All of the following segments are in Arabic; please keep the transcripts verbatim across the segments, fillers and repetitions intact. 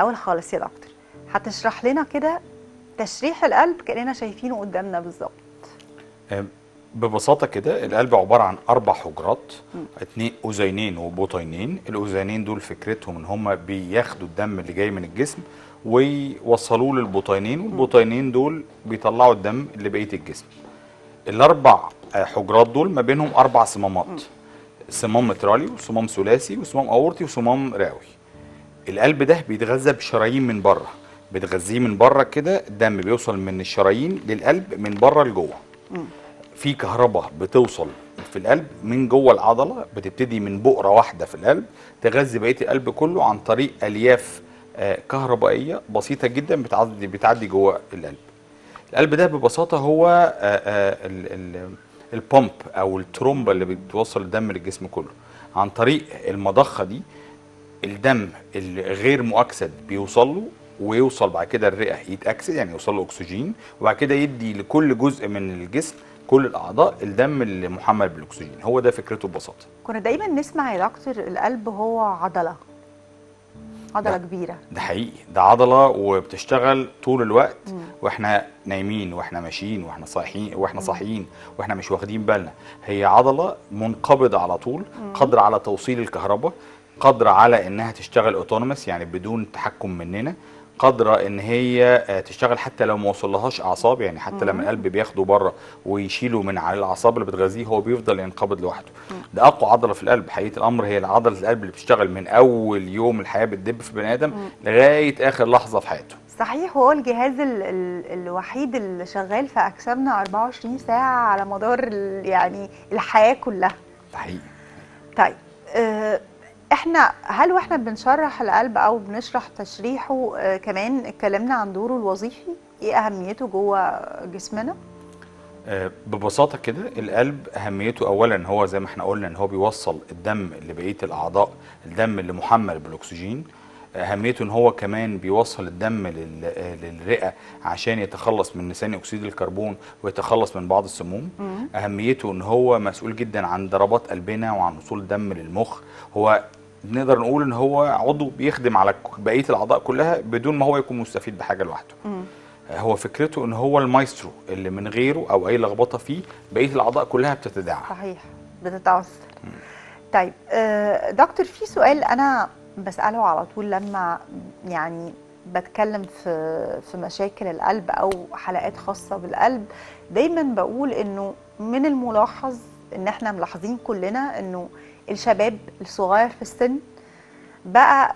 الاول خالص يا دكتور هتشرح لنا كده تشريح القلب كاننا شايفينه قدامنا بالظبط؟ ببساطه كده القلب عباره عن اربع حجرات، اتنين اذينين وبطينين. الاذينين دول فكرتهم ان هم بياخدوا الدم اللي جاي من الجسم ويوصلوه للبطينين، والبطينين دول بيطلعوا الدم لبقيه الجسم. الاربع حجرات دول ما بينهم اربع صمامات، صمام مترالي وصمام ثلاثي وصمام اورطي وصمام رئوي. القلب ده بيتغذى بشرايين من بره، بتغذيه من بره كده، الدم بيوصل من الشرايين للقلب من بره لجوه. في كهرباء بتوصل في القلب من جوه العضله، بتبتدي من بؤره واحده في القلب تغذي بقيه القلب كله عن طريق الياف كهربائيه بسيطه جدا بتعدي بتعدي جوه القلب. القلب ده ببساطه هو البومب او الترومبه اللي بتوصل الدم للجسم كله. عن طريق المضخه دي الدم الغير مؤكسد بيوصل له، ويوصل بعد كده الرئه يتاكسد يعني يوصل له اكسجين، وبعد كده يدي لكل جزء من الجسم كل الاعضاء الدم اللي محمل بالاكسجين. هو ده فكرته ببساطه. كنا دايما نسمع يا دكتور القلب هو عضله عضله ده كبيره. ده حقيقي، ده عضله وبتشتغل طول الوقت. مم. واحنا نايمين واحنا ماشيين واحنا صاحيين واحنا صاحيين واحنا مش واخدين بالنا. هي عضله منقبضه على طول، قادره على توصيل الكهرباء، قادره على انها تشتغل اوتونومس يعني بدون تحكم مننا، قادره ان هي تشتغل حتى لو ما وصلهاش اعصاب، يعني حتى لما القلب بياخده بره ويشيله من على الاعصاب اللي بتغذيه هو بيفضل ينقبض لوحده. ده اقوى عضله في القلب حقيقه الامر، هي عضله القلب اللي بتشتغل من اول يوم الحياه بتدب في بني ادم لغايه اخر لحظه في حياته. صحيح، هو الجهاز ال ال الوحيد اللي شغال في اجسامنا أربعة وعشرين ساعه على مدار يعني الحياه كلها. حقيقي. طيب أه احنا هل واحنا بنشرح القلب او بنشرح تشريحه اه كمان اتكلمنا عن دوره الوظيفي؟ ايه اهميته جوه جسمنا؟ أه ببساطه كده القلب اهميته اولا هو زي ما احنا قلنا ان هو بيوصل الدم لبقيه الاعضاء، الدم اللي محمل بالاكسجين. اهميته ان هو كمان بيوصل الدم للرئه عشان يتخلص من ثاني اكسيد الكربون ويتخلص من بعض السموم. مم. اهميته ان هو مسؤول جدا عن ضربات قلبنا وعن وصول الدم للمخ. هو نقدر نقول ان هو عضو بيخدم على بقيه الاعضاء كلها بدون ما هو يكون مستفيد بحاجه لوحده. مم. هو فكرته ان هو المايسترو اللي من غيره او اي لخبطه فيه بقيه الاعضاء كلها بتتداعى. صحيح، بتتعثر. طيب آه دكتور، في سؤال انا بسأله على طول لما يعني بتكلم في في مشاكل القلب او حلقات خاصه بالقلب. دايما بقول انه من الملاحظ ان احنا ملاحظين كلنا انه الشباب الصغير في السن بقى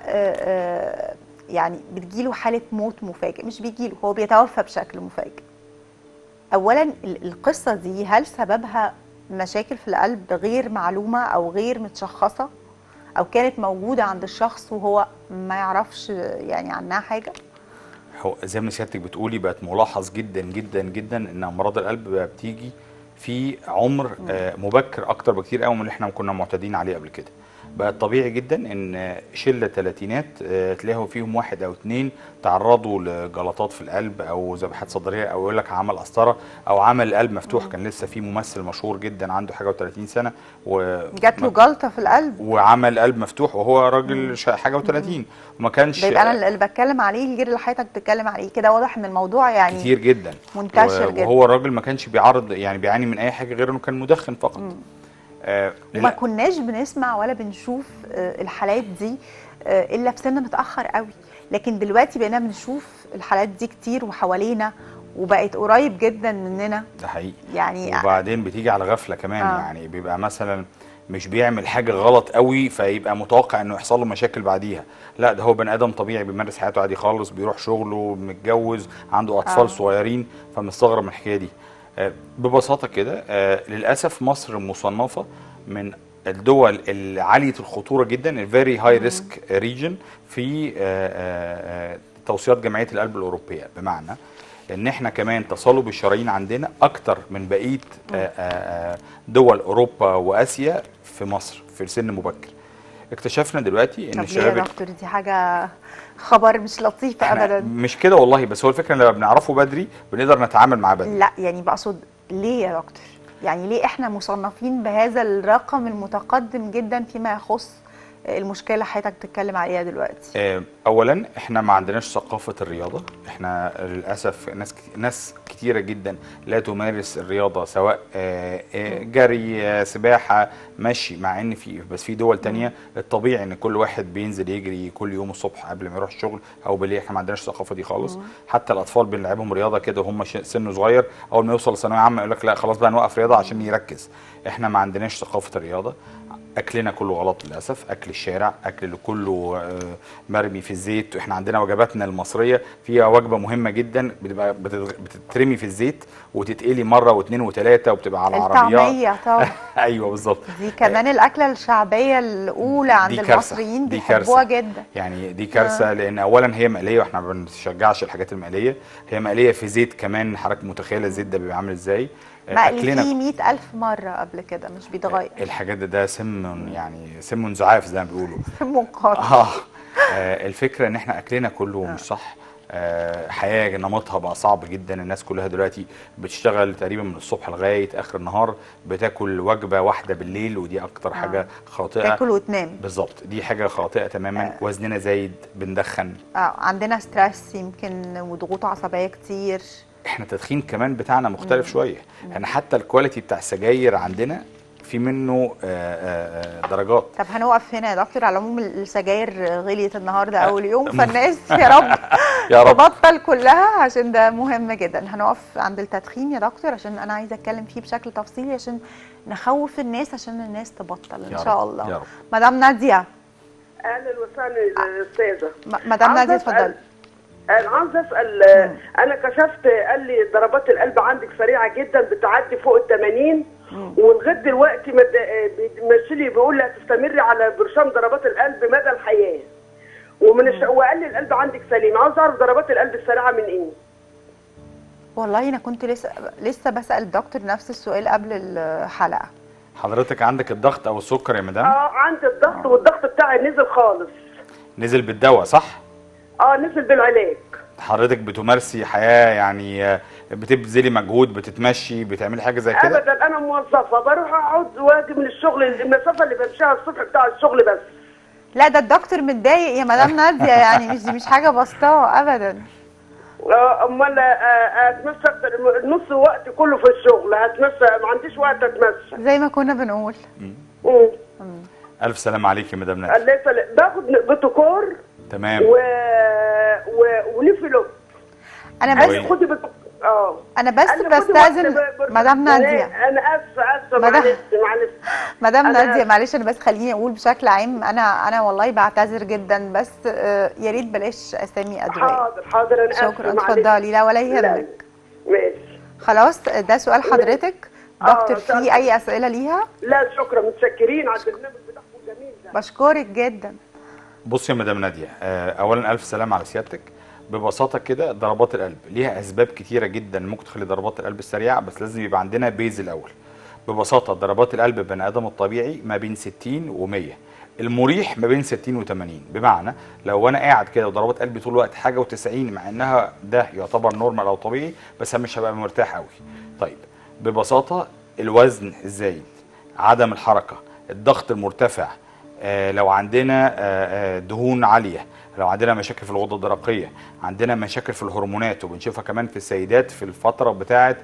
يعني بتجيله حاله موت مفاجئ، مش بيجيله، هو بيتوفى بشكل مفاجئ. اولا القصه دي هل سببها مشاكل في القلب غير معلومه او غير متشخصه، او كانت موجوده عند الشخص وهو ما يعرفش يعني عنها حاجه؟ هو زي ما سيادتك بتقولي بقت ملاحظ جدا جدا جدا ان امراض القلب بقى بتيجي في عمر آه مبكر اكتر بكتير قوي من اللي احنا كنا معتادين عليه قبل كده. بقى طبيعي جدا ان شله ثلاثينات آه تلاقوا فيهم واحد او اثنين تعرضوا لجلطات في القلب او ذبحات صدريه او يقول لك عمل قسطره او عمل القلب مفتوح. كان لسه في ممثل مشهور جدا عنده حاجه و30 سنه وجات له جلطه في القلب وعمل قلب مفتوح وهو راجل حاجه و30 وما كانش. ده يبقى انا اللي بتكلم عليه غير اللي حضرتك بتتكلم عليه، كده واضح ان الموضوع يعني كتير جدا منتشر جدا. وهو الراجل ما كانش بيعرض يعني بيعاني من اي حاجه غير انه كان مدخن فقط. مم. آه وما كناش بنسمع ولا بنشوف آه الحالات دي آه الا في سن متاخر قوي، لكن دلوقتي بقينا بنشوف الحالات دي كتير وحوالينا وبقت قريب جدا مننا. ده حقيقي يعني وبعدين بتيجي على غفله كمان. آه. يعني بيبقى مثلا مش بيعمل حاجه غلط قوي فيبقى متوقع انه يحصل له مشاكل بعديها، لا ده هو بني ادم طبيعي بيمارس حياته عادي خالص، بيروح شغله، متجوز، عنده اطفال آه. صغيرين، فمستغرب من الحكايه دي. آه ببساطه كده آه للاسف مصر مصنفه من الدول العاليه الخطوره جدا الفيري هاي ريسك ريجن في آه آه توصيات جمعيه القلب الاوروبيه، بمعنى ان احنا كمان تصلب الشرايين عندنا اكتر من بقيه دول اوروبا واسيا في مصر في سن مبكر. اكتشفنا دلوقتي ان الشباب. يا دكتور دي حاجه خبر مش لطيف ابدا. مش كده والله، بس هو الفكره لما بنعرفه بدري بنقدر نتعامل معاه بدري. لا يعني بقصد ليه يا دكتور؟ يعني ليه احنا مصنفين بهذا الرقم المتقدم جدا فيما يخص المشكله اللي حضرتك بتتكلم عليها دلوقتي؟ آه، اولا احنا ما عندناش ثقافه الرياضه. احنا للاسف ناس ناس كتيره جدا لا تمارس الرياضه، سواء آه، آه، جري، آه، سباحه، مشي، مع ان في بس في دول تانية الطبيعي ان كل واحد بينزل يجري كل يوم الصبح قبل ما يروح الشغل او بالليل. احنا ما عندناش الثقافه دي خالص. حتى الاطفال بنلعبهم رياضه كده وهم ش- سنه صغير، اول ما يوصل ثانويه عامه يقول لك لا خلاص بقى نوقف رياضه عشان يركز. احنا ما عندناش ثقافه الرياضه. اكلنا كله غلط للاسف، اكل الشارع، اكل اللي كله آه، مرمي في الزيت. احنا عندنا وجباتنا المصريه فيها وجبه مهمه جدا بتبقى بتتغ- بتترمي في الزيت وتتقلي مره واثنين وثلاثه وبتبقى على العربيات. الطعميه طبعا. ايوه بالظبط. دي كمان الاكله الشعبيه الاولى عند دي كارثة. المصريين، دي بيحبوها كارثة. جدا. يعني دي كارثه، لان اولا هي مقليه واحنا ما بنشجعش الحاجات المقليه. هي مقليه في زيت كمان، حضرتك متخيله الزيت ده بيبقى عامل ازاي؟ مقلي فيه مئة ألف مرة قبل كده، مش بيتغير. الحاجات ده, ده سم، يعني سم زعاف زي ما بيقولوا. سم قاتل. آه. اه الفكره ان احنا اكلنا كله مش صح. آه حياه نمطها بقى صعب جدا. الناس كلها دلوقتي بتشتغل تقريبا من الصبح لغايه اخر النهار، بتاكل وجبه واحده بالليل، ودي اكتر آه. حاجه خاطئه. تاكل وتنام. بالظبط، دي حاجه خاطئه تماما. آه. وزننا زايد، بندخن. اه عندنا ستريس يمكن وضغوط عصبيه كتير. احنا التدخين كمان بتاعنا مختلف مم. شويه. احنا حتى الكواليتي بتاع السجاير عندنا في منه آآ آآ درجات. طب هنوقف هنا يا دكتور. على العموم السجاير غليت النهارده اول يوم، فالناس يا رب يا رب تبطل كلها عشان ده مهم جدا. هنقف عند التدخين يا دكتور عشان انا عايزه اتكلم فيه بشكل تفصيلي عشان نخوف الناس عشان الناس تبطل ان شاء الله. يا رب. مدام ناديه. اهلا وسهلا يا استاذه. مدام ناديه اتفضلي. انا عاوز اسال. انا كشفت قال لي ضربات القلب عندك سريعه جدا بتعدي فوق ال ثمانين، ولغايه دلوقتي بيمشي لي بيقول لي هتستمري على برشام ضربات القلب مدى الحياه. ومن الش... وقال لي القلب عندك سليم. عاوز اعرف ضربات القلب السريعه من ايه؟ والله انا كنت لسه لسه بسال الدكتور نفس السؤال قبل الحلقه. حضرتك عندك الضغط او السكر يا مدام؟ اه عندي الضغط. آه. والضغط بتاعي نزل خالص. نزل بالدواء صح؟ اه نزل بالعلاج. حضرتك بتمارسي حياه يعني بتبذلي مجهود، بتتمشي، بتعملي حاجه زي كده؟ ابدا انا موظفه بروح اقعد واجي من الشغل المسافه اللي بمشيها الصبح بتاع الشغل بس. لا ده الدكتور متضايق يا مدام ناديه، يعني مش دي مش حاجه بسيطه ابدا. اه امال اتمشى نص وقت كله في الشغل، هتمشى ما عنديش وقت اتمشى زي ما كنا بنقول. امم الف سلام عليك يا مدام ناديه. الله يسلمك. باخد بتوكور تمام و و ونفلوب. انا بس خدي بت... اه انا بس بستاذن مدام ناديه. انا اسفه اسفه معلش معلش مدام ناديه معلش. انا بس خليني اقول بشكل عام، انا انا والله بعتذر جدا، بس يا ريت بلاش اسامي ادويه. حاضر حاضر انا اسفه. شكرا اتفضلي. لا ولا يهمك. ماشي خلاص ده سؤال حضرتك. دكتور في اي اسئله ليها؟ لا شكرا، متشكرين على البرنامج بتاعكم الجميل ده. بشكرك جدا. بصي يا مدام ناديه، اولا الف سلام على سيادتك. ببساطه كده ضربات القلب ليها اسباب كتيره جدا ممكن تخلي ضربات القلب السريعه، بس لازم يبقى عندنا بيز الاول. ببساطه ضربات القلب بني ادم الطبيعي ما بين ستين ومية، المريح ما بين ستين وتمانين. بمعنى لو انا قاعد كده وضربات قلبي طول الوقت حاجه وتسعين، مع انها ده يعتبر نورمال او طبيعي، بس انا مش هبقى مرتاح قوي. طيب ببساطه الوزن الزايد، عدم الحركه، الضغط المرتفع، آه لو عندنا آه دهون عاليه، لو عندنا مشاكل في الغده الدرقيه، عندنا مشاكل في الهرمونات، وبنشوفها كمان في السيدات في الفتره بتاعه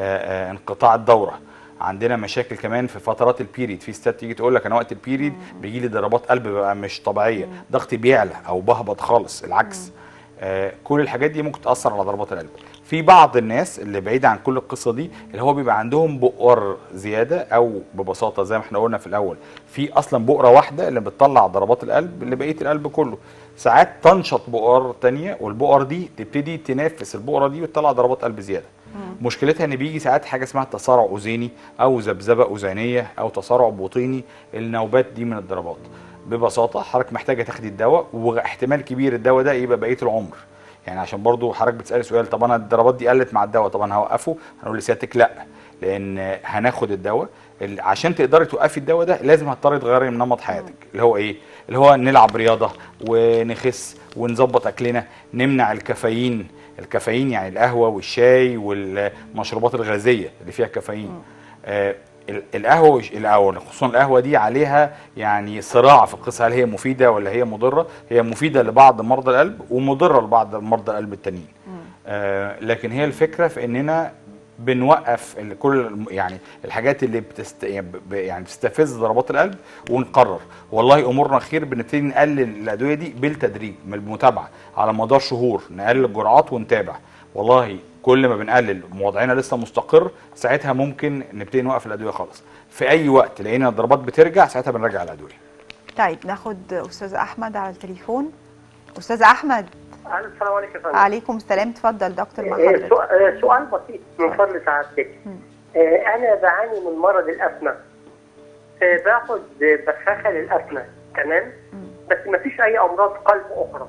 انقطاع الدوره، عندنا مشاكل كمان في فترات البيريد. في ستات تيجي تقول لك انا وقت البيريد بيجي لي ضربات قلب بقى مش طبيعيه، ضغطي بيعلى او بهبط خالص العكس. آه كل الحاجات دي ممكن تاثر على ضربات القلب. في بعض الناس اللي بعيده عن كل القصه دي اللي هو بيبقى عندهم بؤر زياده، او ببساطه زي ما احنا قلنا في الاول في اصلا بؤره واحده اللي بتطلع ضربات القلب لبقيه القلب كله. ساعات تنشط بؤر ثانيه والبؤر دي تبتدي تنافس البؤره دي وتطلع ضربات قلب زياده. مم. مشكلتها ان بيجي ساعات حاجه اسمها تسارع اذيني او ذبذبه اذينيه او تسارع بطيني، النوبات دي من الضربات. ببساطه حضرتك محتاجه تاخدي الدواء، واحتمال كبير الدواء ده يبقى بقيه العمر. يعني عشان برضو حضرتك بتسالي سؤال طب انا الضربات دي قلت مع الدواء، طب انا هوقفه؟ هنقول لسيادتك لا، لان هناخد الدواء عشان تقدري توقفي الدواء ده لازم هتضطري تغيري من نمط حياتك. اللي هو ايه؟ اللي هو نلعب رياضه ونخس ونظبط اكلنا، نمنع الكافيين. الكافيين يعني القهوه والشاي والمشروبات الغازيه اللي فيها كافيين. آه القهوه القهوه خصوصا القهوه دي عليها يعني صراع في القصه، هل هي مفيده ولا هي مضره؟ هي مفيده لبعض مرضى القلب ومضره لبعض مرضى القلب التانيين. آه لكن هي الفكره في اننا بنوقف كل يعني الحاجات اللي بتست يعني بتستفز ضربات القلب ونقرر والله امورنا خير، بنبتدي نقلل الادويه دي بالتدريج من المتابعه على مدار شهور، نقلل الجرعات ونتابع. والله كل ما بنقلل وضعنا لسه مستقر ساعتها ممكن نبتدي نوقف الادويه خالص. في اي وقت لقينا الضربات بترجع ساعتها بنرجع الادويه. طيب ناخد استاذ احمد على التليفون. استاذ احمد. السلام عليكم يا فندم. عليكم السلام، اتفضل دكتور مع حضرتك. سؤال بسيط من فضل سعادتك. انا بعاني من مرض الاسمى، باخد بفاخه للاسمى تمام، بس ما فيش اي امراض قلب اخرى.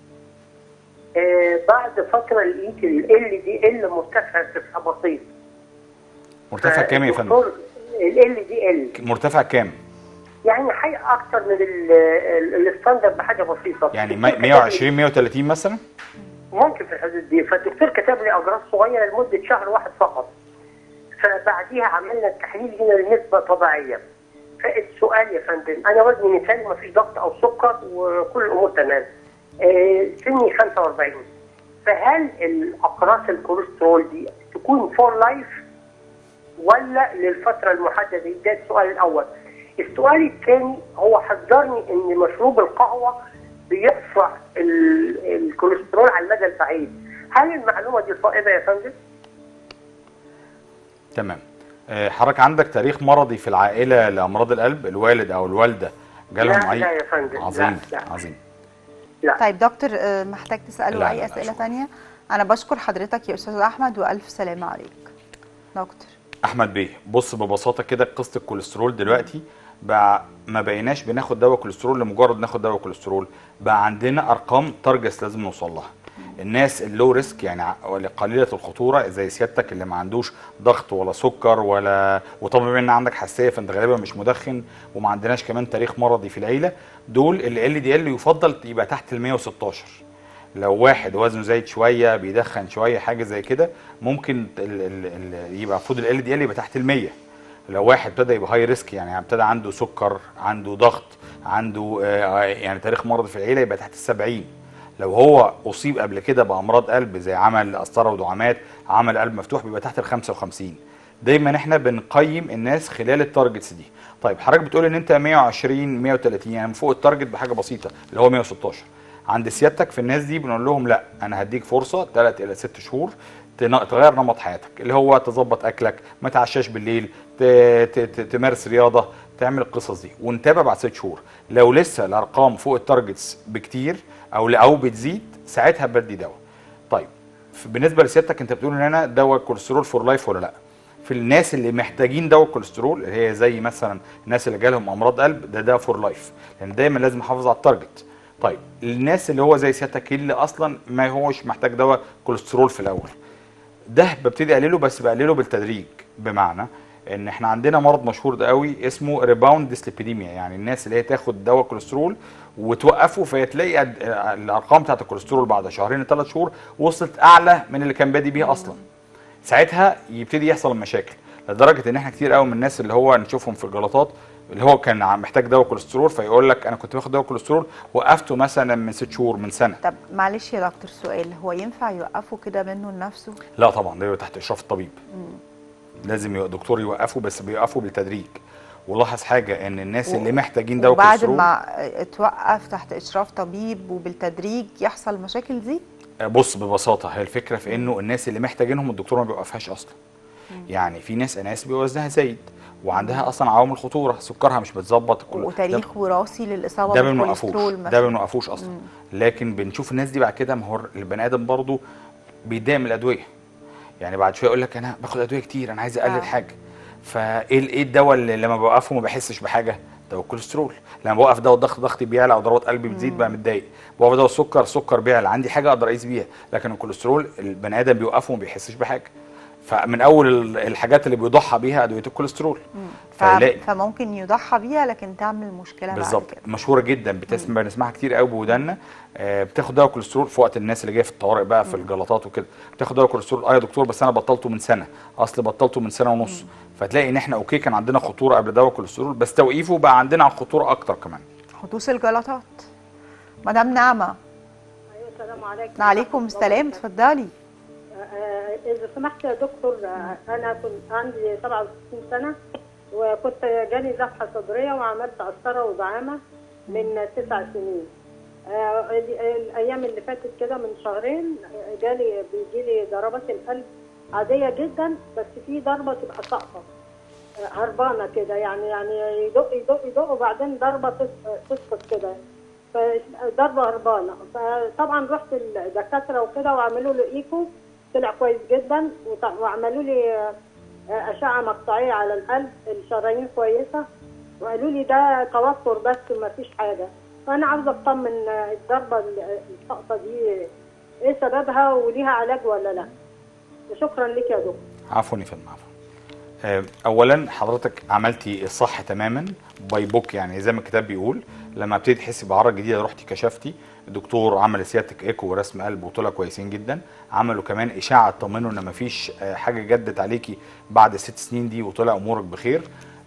بعد فتره لقيت ال دي ال مرتفع ارتفاع بسيط. مرتفع كام يا فندم؟ ال دي ال مرتفع كام؟ يعني حاجه اكتر من الستاندرد بحاجه بسيطه، يعني مية وعشرين مية وتلاتين مثلا؟ ممكن في الحدود دي. فالدكتور كتب لي اجراس صغيره لمده شهر واحد فقط، فبعديها عملنا التحليل هنا لنسبه طبيعيه. فالسؤال يا فندم، انا وزني مثالي ومفيش ضغط او سكر وكل الامور تمام، آه سني خمسة وأربعين، فهل الاقراص الكوليسترول دي تكون فور لايف ولا للفتره المحدده؟ ده السؤال الاول. السؤال الثاني هو حذرني ان مشروب القهوه بيرفع الكوليسترول على المدى البعيد، هل المعلومه دي صائبه يا فندم؟ تمام. حضرتك عندك تاريخ مرضي في العائله لامراض القلب، الوالد او الوالده جالهم لا اي؟ لا يا فندم. عظيم. لا لا. عظيم. لا. طيب دكتور محتاج تساله لا اي لا اسئله لا ثانيه؟ انا بشكر حضرتك يا استاذ احمد والف سلامه عليك. دكتور احمد بيه، بص ببساطه كده قصه الكوليسترول دلوقتي بقى ما بقيناش بناخد دواء كوليسترول لمجرد ناخد دواء كوليسترول، بقى عندنا ارقام تارجتس لازم نوصل لها. الناس اللو ريسك يعني قليله الخطوره زي سيادتك اللي ما عندوش ضغط ولا سكر ولا، وطبعا بما ان عندك حساسيه فانت غالبا مش مدخن وما عندناش كمان تاريخ مرضي في العيله، دول ال دي ال يفضل يبقى تحت ال مية وستاشر. لو واحد وزنه زايد شويه بيدخن شويه حاجه زي كده ممكن ال ال ال يبقى المفروض ال دي ال يبقى تحت ال مية. لو واحد ابتدى يبقى هاي ريسك يعني ابتدى عنده سكر، عنده ضغط، عنده آه يعني تاريخ مرض في العيله يبقى تحت السبعين. لو هو اصيب قبل كده بامراض قلب زي عمل قسطره ودعامات، عمل قلب مفتوح، بيبقى تحت ال خمسة وخمسين. دايما احنا بنقيم الناس خلال التارجتس دي. طيب حضرتك بتقول ان انت مية وعشرين مية وتلاتين يعني فوق التارجت بحاجه بسيطه اللي هو مية وستاشر. عند سيادتك في الناس دي بنقول لهم لا، انا هديك فرصه ثلاث الى ست شهور تغير نمط حياتك، اللي هو تظبط اكلك، ما تعشاش بالليل، تمارس رياضه، تعمل القصص دي، ونتابع بعد ست شهور. لو لسه الارقام فوق التارجتس بكتير او او بتزيد ساعتها بدي دواء. طيب بالنسبه لسيادتك انت بتقول ان انا دواء كوليسترول فور لايف ولا لا؟ في الناس اللي محتاجين دواء كوليسترول اللي هي زي مثلا الناس اللي جالهم امراض قلب، ده ده فور لايف، لان دايما لازم احافظ على التارجت. طيب الناس اللي هو زي سيادتك اللي اصلا ما هوش محتاج دواء كوليسترول في الاول، ده ببتدي اقلله بس بقلله بالتدريج. بمعنى ان احنا عندنا مرض مشهور ده قوي اسمه ريباوند ديسليبيديميا، يعني الناس اللي هي تاخد دواء كوليسترول وتوقفه فيتلاقي الارقام بتاعت الكوليسترول بعد شهرين ثلاث شهور وصلت اعلى من اللي كان بادي بيها اصلا. ساعتها يبتدي يحصل المشاكل، لدرجه ان احنا كتير قوي من الناس اللي هو نشوفهم في الجلطات اللي هو كان محتاج دواء كوليسترول فيقول لك انا كنت باخد دواء كوليسترول وقفته مثلا من ست شهور من سنه. طب معلش يا دكتور سؤال، هو ينفع يوقفه كده منه لنفسه؟ لا طبعا، ده تحت اشراف الطبيب. مم. لازم دكتور يوقفه بس بيوقفه بالتدريج. ولاحظ حاجه ان الناس و... اللي محتاجين دواء كوليسترول وبعد ما اتوقف تحت اشراف طبيب وبالتدريج يحصل مشاكل دي؟ بص ببساطه هي الفكره في انه الناس اللي محتاجينهم الدكتور ما بيوقفهاش اصلا. مم. يعني في ناس ناس وزنها زايد وعندها اصلا عوامل خطوره، سكرها مش متظبط، وتاريخ وراثي للاصابه ده بالكوليسترول ده ما بنوقفوش اصلا. مم. لكن بنشوف الناس دي بعد كده، ما هو البني ادم برضه بيتضايق من الادويه، يعني بعد شويه يقول لك انا باخد ادويه كتير انا عايز اقلل آه. حاجه. فايه ايه الدواء اللي لما بوقفه ما بحسش بحاجه؟ دواء الكوليسترول. لما بوقف دواء الضغط ضغطي بيعلى او ضربات قلبي بتزيد بقى متضايق. بوقف دواء السكر سكر بيعلى، عندي حاجه اقدر اقيس بيها. لكن الكوليسترول البني ادم بيوقفه وما بيحسش بحاجه. فمن اول الحاجات اللي بيضحى بيها ادويه الكوليسترول. ف... فممكن يضحى بيها لكن تعمل مشكله بالظبط. بعد كده. مشهوره جدا، بتسمع بنسمعها كتير قوي بودانا. آه بتاخد دواء كوليسترول في وقت الناس اللي جايه في الطوارئ بقى في الجلطات وكده، بتاخد دواء كوليسترول. اه يا دكتور بس انا بطلته من سنه، اصل بطلته من سنه ونص. فتلاقي ان احنا اوكي كان عندنا خطوره قبل دواء كوليسترول، بس توقيفه بقى عندنا على الخطوره اكتر كمان. حدوث الجلطات. مدام نعمه. ايوه السلام عليكم. وعليكم السلام، اتفضلي. اذا سمحت يا دكتور، انا كنت عندي سبعة وستين سنه وكنت جالي ذبحه صدريه وعملت قسطره ودعامه من تسع سنين. الايام اللي فاتت كده من شهرين جالي بيجي لي ضربات القلب عاديه جدا، بس في ضربه تبقى ساقطه هربانه كده، يعني يعني يدق يدق يدق وبعدين ضربه تسقط كده، فضربه هربانه. فطبعا رحت الدكاتره وكده وعملوا له ايكو، طلع كويس جدا، وعملوا لي اشعه مقطعيه على القلب، الشرايين كويسه، وقالوا لي ده توتر بس ما فيش حاجه. فانا عاوزه اطمن الضربه الساقطه دي ايه سببها وليها علاج ولا لا؟ شكرا لك يا دكتور. عفوا يا فندم. عفوا. اولا حضرتك عملتي الصح تماما باي بوك، يعني زي ما الكتاب بيقول لما ابتدي تحسي باعراض جديده رحتي كشفتي، الدكتور عمل لسيادتك ايكو ورسم قلب وطلع كويسين جدا، عملوا كمان اشاعه تطمنوا ان مفيش حاجه جدت عليكي بعد الست سنين دي وطلع امورك بخير.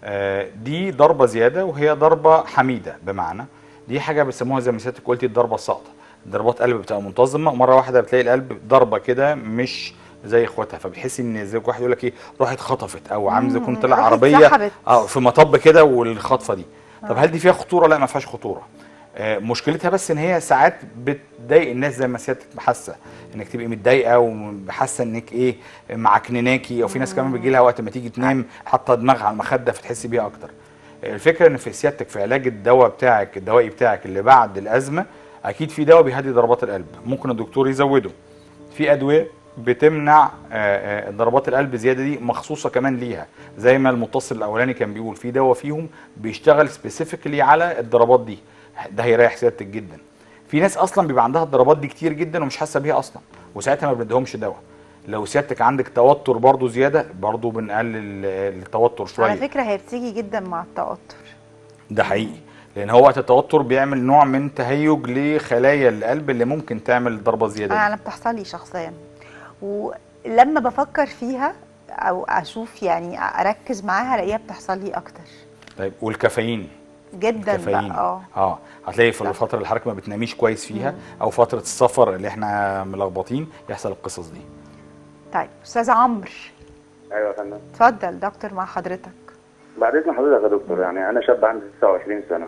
دي ضربه زياده وهي ضربه حميده، بمعنى دي حاجه بيسموها زي ما سيادتك قلتي الضربه الساقطه. ضربات قلب بتبقى منتظمه ومره واحده بتلاقي القلب ضربه كده مش زي اخواتها، فبتحسي ان زي واحد يقول لك ايه روحي اتخطفت او عامل زي يكون طلع عربيه اه في مطب كده والخطفه دي. طب هل دي فيها خطوره؟ لا ما فيهاش خطوره. آه مشكلتها بس ان هي ساعات بتضايق الناس زي ما سيادتك حاسه انك تبقي متضايقه وحاسه انك ايه معكنناكي، او في ناس كمان بيجي لها وقت ما تيجي تنام حاطه دماغها على المخده فتحسي بيها اكتر. الفكره ان في سيادتك في علاج الدواء بتاعك الدوائي بتاعك اللي بعد الازمه اكيد في دواء بيهدي ضربات القلب، ممكن الدكتور يزوده. في ادويه بتمنع ضربات القلب زياده دي مخصوصه كمان ليها، زي ما المتصل الاولاني كان بيقول في دواء فيهم بيشتغل سبيسيفيكلي على الضربات دي، ده هيريح سيادتك جدا. في ناس اصلا بيبقى عندها الضربات دي كتير جدا ومش حاسه بيها اصلا، وساعتها ما بنديهمش دواء. لو سيادتك عندك توتر برضو زياده برضو بنقلل التوتر شويه. على فكره هي بتيجي جدا مع التوتر. ده حقيقي، لان هو وقت التوتر بيعمل نوع من تهيج لخلايا القلب اللي ممكن تعمل ضربه زياده. انا انا بتحصل لي شخصيا، ولما بفكر فيها او اشوف يعني اركز معاها الاقيها بتحصل لي اكتر. طيب والكافيين؟ جدا الكافيين بقى اه اه هتلاقي في الفتره اللي حضرتك ما بتناميش كويس فيها مم. او فتره السفر اللي احنا ملخبطين يحصل القصص دي. طيب استاذ عمرو. ايوه يا فندم. اتفضل دكتور مع حضرتك. بعد اذن حضرتك يا دكتور، يعني انا شاب عندي تسعة وعشرين سنه،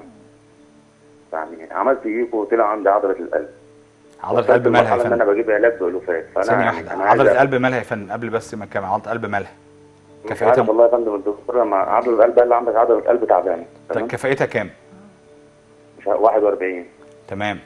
يعني عملت ايكو وطلع عندي عضله القلب. عضله القلب مالها يا فندم؟ انا بجيب علاج بالوفات. ثانيه واحده، عضله القلب مالها يا فندم قبل بس ما نكمل؟ عضله القلب مالها؟ كفاءتها والله يا فندم الدكتور لما عضله القلب قال لي عندك عضله قلب تعبانه. طيب كفاءتها كام؟ واحد وأربعين. تمام.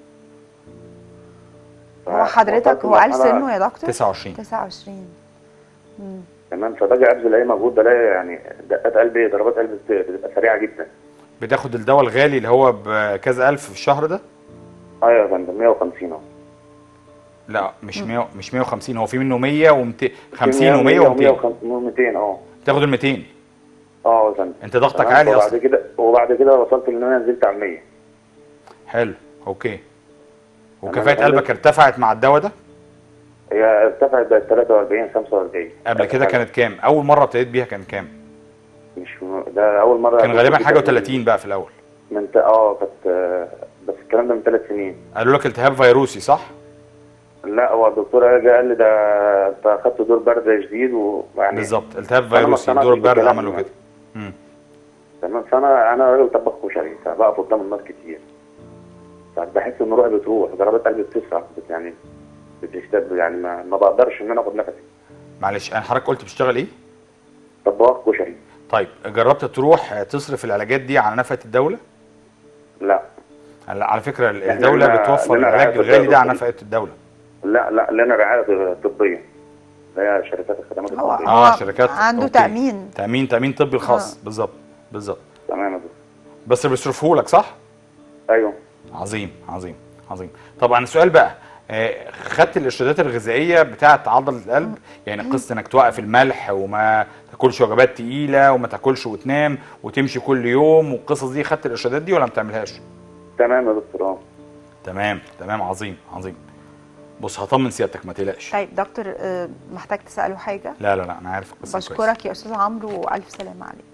هو حضرتك هو قال سنه يا دكتور؟ تسعة وعشرين. تسعة وعشرين. امم تمام. فباجي ابذل اي مجهود بلاقي يعني دقات قلبي ضربات قلبي بتبقى سريعه جدا. بتاخد الدواء الغالي اللي هو بكذا الف في الشهر ده؟ ايوه يا فندم مية وخمسين اهو. لا مش مية، مش مية وخمسين، هو في منه مية وخمسين ومية وميتين وميتين اه تاخد ال ميتين. اه يا فندم. انت ضغطك عالي اصلا. وبعد كده وبعد كده وصلت ان انا نزلت على مية. حلو اوكي. وكفاءة قلبك ارتفعت مع الدواء ده؟ هي ارتفعت بقت تلاتة وأربعين خمسة وأربعين. قبل كده كانت كام؟ اول مره ابتديت بيها كان كام؟ مش ده اول مره. كان غالبا حاجه وتلاتين بقى في الاول. من اه كانت بس الكلام ده من ثلاث سنين. قالوا لك التهاب فيروسي صح؟ لا هو الدكتور جه قال لي ده انت اخدت دور برد شديد ويعني بالظبط التهاب فيروسي دور برد عملوا كده. امم تمام. فانا انا راجل طباخ كشري فبقف قدام الناس كتير، بحس ان روحي بتروح، ضربات قلبي بتسرع يعني بتشتد، يعني ما, ما بقدرش ان انا اخد نفسي. معلش انا حضرتك قلت بتشتغل ايه؟ طباخ كشري. طيب جربت تروح تصرف العلاجات دي على نفقه الدوله؟ لا. على فكره الدوله بتوفر العلاج الغالي ده على نفقه الدوله. لا لا لنا رعايه طبيه اللي هي شركات الخدمات الطبيه. اه شركات عنده أوكي. تامين تامين تامين طبي الخاص. آه. بالظبط بالظبط. تمام يا دكتور. بس بيصرفوه لك صح؟ ايوه. عظيم عظيم عظيم. طبعا السؤال بقى آه، خدت الارشادات الغذائيه بتاعه عضله القلب، يعني قصه انك توقف الملح وما تاكلش وجبات تقيله وما تاكلش وتنام وتمشي كل يوم والقصص دي، خدت الارشادات دي ولا ما بتعملهاش؟ تمام يا دكتور. اه تمام تمام، عظيم عظيم. بص هطمن سيادتك ما تقلقش. طيب دكتور، آه، محتاج تساله حاجه؟ لا لا لا انا عارف القصه كويس. بشكرك يا استاذ عمرو والف سلامه عليك.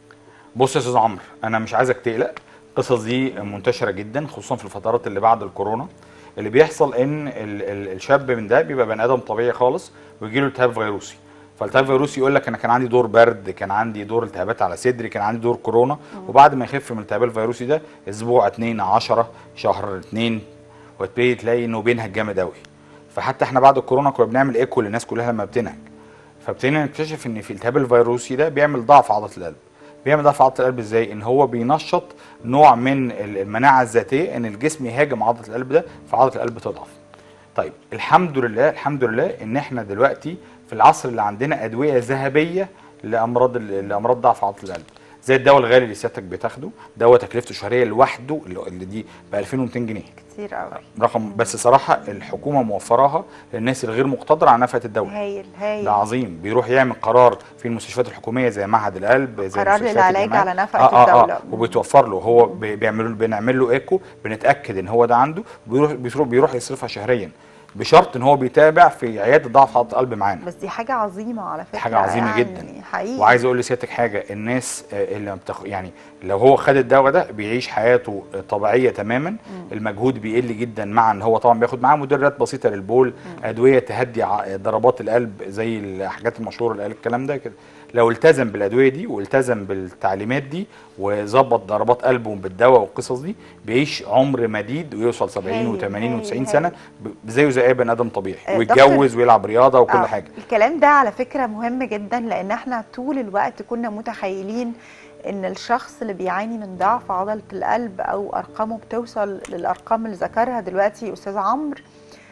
بص يا استاذ عمرو، انا مش عايزك تقلق، القصص دي منتشره جدا خصوصا في الفترات اللي بعد الكورونا. اللي بيحصل ان ال ال الشاب من ده بيبقى بني ادم طبيعي خالص ويجي له التهاب فيروسي، فالتهاب فيروسي يقول لك انا كان عندي دور برد، كان عندي دور التهابات على صدري، كان عندي دور كورونا، وبعد ما يخف من التهاب الفيروسي ده اسبوع اتنين عشرة شهر اتنين وتبتدي تلاقي انه بينهج جامد قوي. فحتى احنا بعد الكورونا كنا بنعمل ايكو للناس كلها لما بتنهج، فابتدينا نكتشف ان في التهاب الفيروسي ده بيعمل ضعف عضله القلب. بيعمل ضعف عضله القلب ازاي؟ ان هو بينشط نوع من المناعه الذاتيه ان الجسم يهاجم عضله القلب ده فعضله القلب تضعف. طيب الحمد لله الحمد لله ان احنا دلوقتي في العصر اللي عندنا ادويه ذهبيه لامراض لامراض ضعف عضله القلب، زي الدواء الغالي اللي سيادتك بتاخده، دواء تكلفته شهريه لوحده اللي دي ب ألفين ومئتين جنيه كتير قوي رقم، بس صراحه الحكومه موفراها للناس الغير مقتدره على نفقه الدواء. هايل هايل، ده عظيم. بيروح يعمل قرار في المستشفيات الحكوميه زي معهد القلب، زي قرار مستشفيات للعلاج الجامعات. على نفقه آه آه الدوله. آه وبيتوفر له، هو بيعملوا بنعمل له ايكو، بنتاكد ان هو ده عنده، بيروح بيروح, بيروح يصرفها شهريا بشرط ان هو بيتابع في عياده ضعف عضله القلب معانا. بس دي حاجه عظيمه على فكره، حاجه عظيمه يعني جدا حقيقي. وعايز اقول لسيادتك حاجه، الناس اللي بتخ... يعني لو هو خد الدواء ده بيعيش حياته طبيعيه تماما. مم. المجهود بيقل جدا، مع ان هو طبعا بياخد معاه مدرات بسيطه للبول، مم. ادويه تهدي ضربات القلب زي الحاجات المشهوره اللي قال الكلام ده كده. لو التزم بالادويه دي والتزم بالتعليمات دي وظبط ضربات قلبه بالدواء والقصص دي، بيعيش عمر مديد ويوصل سبعين وثمانين وتسعين سنه زيه زي اي بني ادم طبيعي، ويتجوز ويلعب رياضه وكل آه. حاجه. الكلام ده على فكره مهم جدا، لان احنا طول الوقت كنا متخيلين ان الشخص اللي بيعاني من ضعف عضله القلب او ارقامه بتوصل للارقام اللي ذكرها دلوقتي استاذ عمرو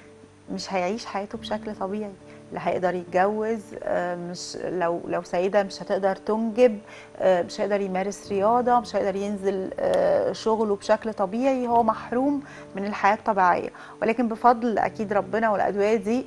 مش هيعيش حياته بشكل طبيعي، لا هيقدر يتجوز، مش لو لو سيده مش هتقدر تنجب، مش هيقدر يمارس رياضه، مش هيقدر ينزل شغله بشكل طبيعي، هو محروم من الحياه الطبيعيه. ولكن بفضل اكيد ربنا والادويه دي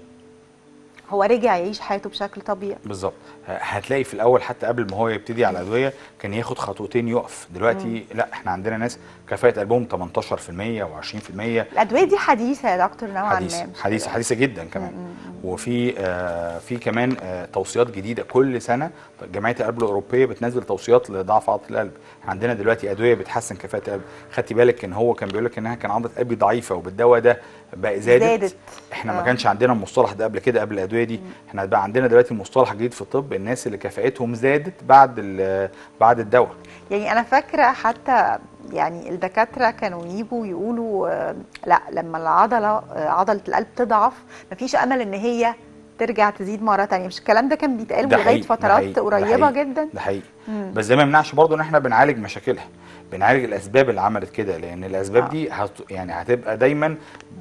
هو رجع يعيش حياته بشكل طبيعي. بالظبط. هتلاقي في الاول حتى قبل ما هو يبتدي على الادويه كان ياخد خطوتين يقف، دلوقتي مم. لا احنا عندنا ناس كفاءه قلبهم تمنتاشر في المية وعشرين في المية. الادويه دي حديثه يا دكتور نوعا حديثة ما، حديثه حديثه جدا كمان. مم. وفي آه في كمان آه توصيات جديده كل سنه، جمعيه القلب الاوروبيه بتنزل توصيات لضعف عضله القلب. عندنا دلوقتي ادويه بتحسن كفاءه القلب. خدتي بالك ان هو كان بيقول لك انها كان عضله قلبي ضعيفه وبالدواء ده بقى زادت, زادت. احنا آه. ما كانش عندنا المصطلح ده قبل كده قبل الادويه دي. مم. احنا بقى عندنا دلوقتي مصطلح جديد في الطب، الناس اللي كفاءتهم زادت بعد بعد الدواء. يعني انا فاكره حتى يعني الدكاتره كانوا يجوا يقولوا لا لما العضله عضله القلب تضعف مفيش امل ان هي ترجع تزيد مره ثانيه، مش الكلام ده كان بيتقال لغايه فترات قريبه جدا؟ ده حقيقي. بس ده ما يمنعش برضه ان احنا بنعالج مشاكلها، بنعالج الاسباب اللي عملت كده، لان الاسباب آه. دي هت يعني هتبقى دايما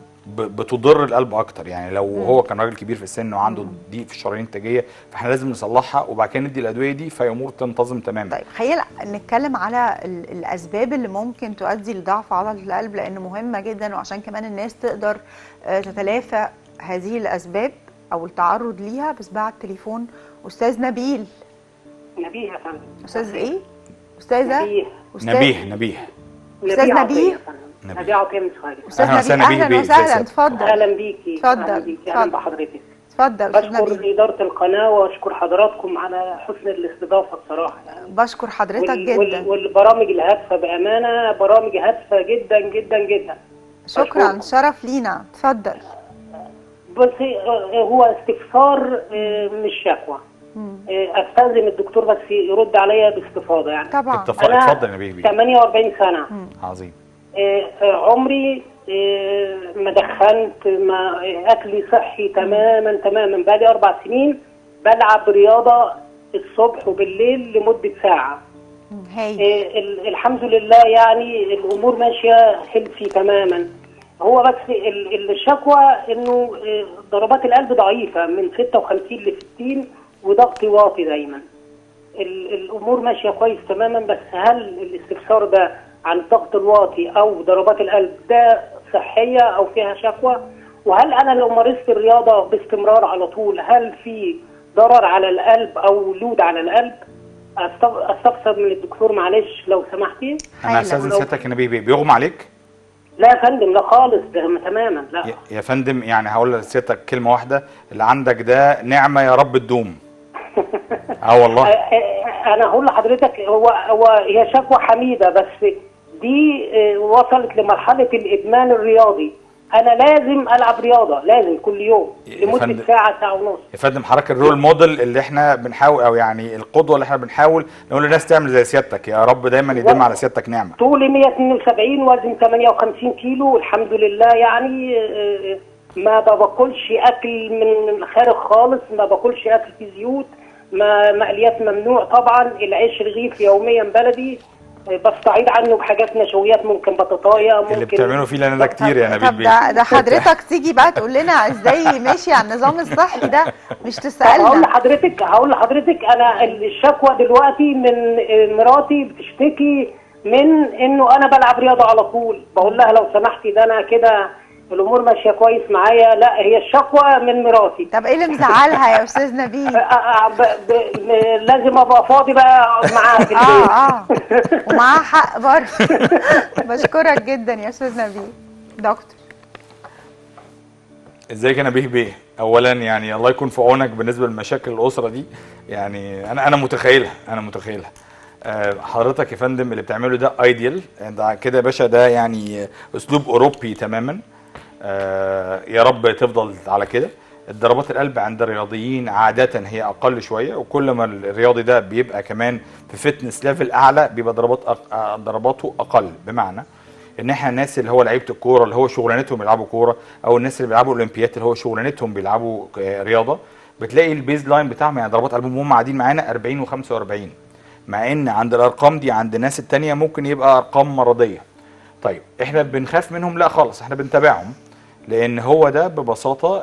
بتضر القلب اكتر. يعني لو مم. هو كان راجل كبير في السن وعنده ضيق في الشرايين التاجيه فاحنا لازم نصلحها وبعد كده ندي الادويه دي فامور تنتظم تماما. طيب خلينا نتكلم على الاسباب اللي ممكن تؤدي لضعف عضله القلب، لانه مهمه جدا وعشان كمان الناس تقدر تتلافى هذه الاسباب او التعرض ليها. بس بعد تليفون استاذ نبيل. نبيه يا فندم. استاذ ايه؟ استاذه نبيه. أستاذ نبيه نبيه استاذ نبيه نبيه عطيه من سؤالي. استاذ نبيه اهلا وسهلا، اتفضل. اهلا بيكي. اتفضل اهلا بحضرتك. اتفضل. بشكر اداره القناه واشكر حضراتكم على حسن الاستضافه بصراحه يعني. بشكر حضرتك وال جدا. وال والبرامج الهادفه بامانه برامج هادفه جدا جدا جدا. شكرا بشكركم. شرف لينا. اتفضل. بس هو استفسار مش شكوى. استاذن الدكتور بس يرد عليا باستفاضه يعني. طبعا. اتفضل يا بيبي. ثمانية وأربعين سنه. مم. عظيم. عمري ما دخنت، ما اكلي صحي تماما تماما. بقالي اربع سنين بلعب رياضه الصبح وبالليل لمده ساعه. هاي. الحمد لله يعني الامور ماشيه هيلثي تماما. هو بس الشكوى انه ضربات القلب ضعيفه من ستة وخمسين ل ستين وضغطي واطي دايما. الامور ماشيه كويس تماما، بس هل الاستفسار ده عن الضغط الواطي او ضربات القلب ده صحيه او فيها شكوى، وهل انا لو مارست الرياضه باستمرار على طول هل في ضرر على القلب او لود على القلب؟ استفسر من الدكتور معلش لو سمحتي. انا استاذن سيادتك يا نبيه، بيغمى عليك؟ لا يا فندم، لا خالص، ده تماما لا. يا فندم يعني هقول لسيادتك كلمه واحده، اللي عندك ده نعمه يا رب تدوم. اه والله انا هقول لحضرتك، هو هو هي شكوى حميده، بس دي وصلت لمرحله الادمان الرياضي. انا لازم العب رياضه، لازم كل يوم لمده ساعه ساعه ونص. يا فندم حضرتك الرول موديل اللي احنا بنحاول، او يعني القدوه اللي احنا بنحاول نقول للناس تعمل زي سيادتك. يا رب دايما يديم على سيادتك نعمه. طولي مية واتنين وسبعين، وزن تمانية وخمسين كيلو الحمد لله. يعني ما باكلش اكل من الخارج خالص، ما باكلش اكل فيه زيوت، ما مقليات ممنوع طبعا. العيش رغيف يوميا بلدي، بستعيد عنه بحاجات نشويات، ممكن بطاطايه، ممكن اللي بتعملوا فيه لنا ده كتير يا نبيل بيه. طب ده حضرتك تيجي بقى تقول لنا ازاي ماشي على النظام الصحي ده، مش تسالنا. هقول لحضرتك هقول لحضرتك انا الشكوى دلوقتي من مراتي بتشتكي من انه انا بلعب رياضه على طول. بقول لها لو سمحتي ده انا كده الامور ماشيه كويس معايا. لا، هي الشكوى من مراتي. طب ايه اللي مزعلها يا استاذ نبيل؟ لازم ابقى فاضي بقى معاها في البيت. اه اه ومعاها حق برضه. بشكرك جدا يا استاذ نبيل. دكتور ازيك يا نبيه بيه؟ اولا يعني الله يكون في عونك بالنسبه لمشاكل الاسره دي. يعني انا انا متخيلها انا متخيلها حضرتك يا فندم اللي بتعمله ده ايديال ده كده يا باشا، ده يعني اسلوب اوروبي تماما. آه يا رب تفضل على كده. ضربات القلب عند الرياضيين عادة هي أقل شوية، وكل ما الرياضي ده بيبقى كمان في فتنس ليفل أعلى بيبقى ضربات أق... ضرباته أقل. بمعنى إن إحنا الناس اللي هو لعيبة الكورة اللي هو شغلانتهم بيلعبوا كورة، أو الناس اللي بيلعبوا أولمبيات اللي هو شغلانتهم بيلعبوا رياضة، بتلاقي البيز لاين بتاعهم يعني ضربات قلبهم وهم قاعدين معانا أربعين وخمسة وأربعين، مع إن عند الأرقام دي عند الناس التانية ممكن يبقى أرقام مرضية. طيب إحنا بنخاف منهم؟ لا خالص، إحنا بنتابعهم، لان هو ده ببساطه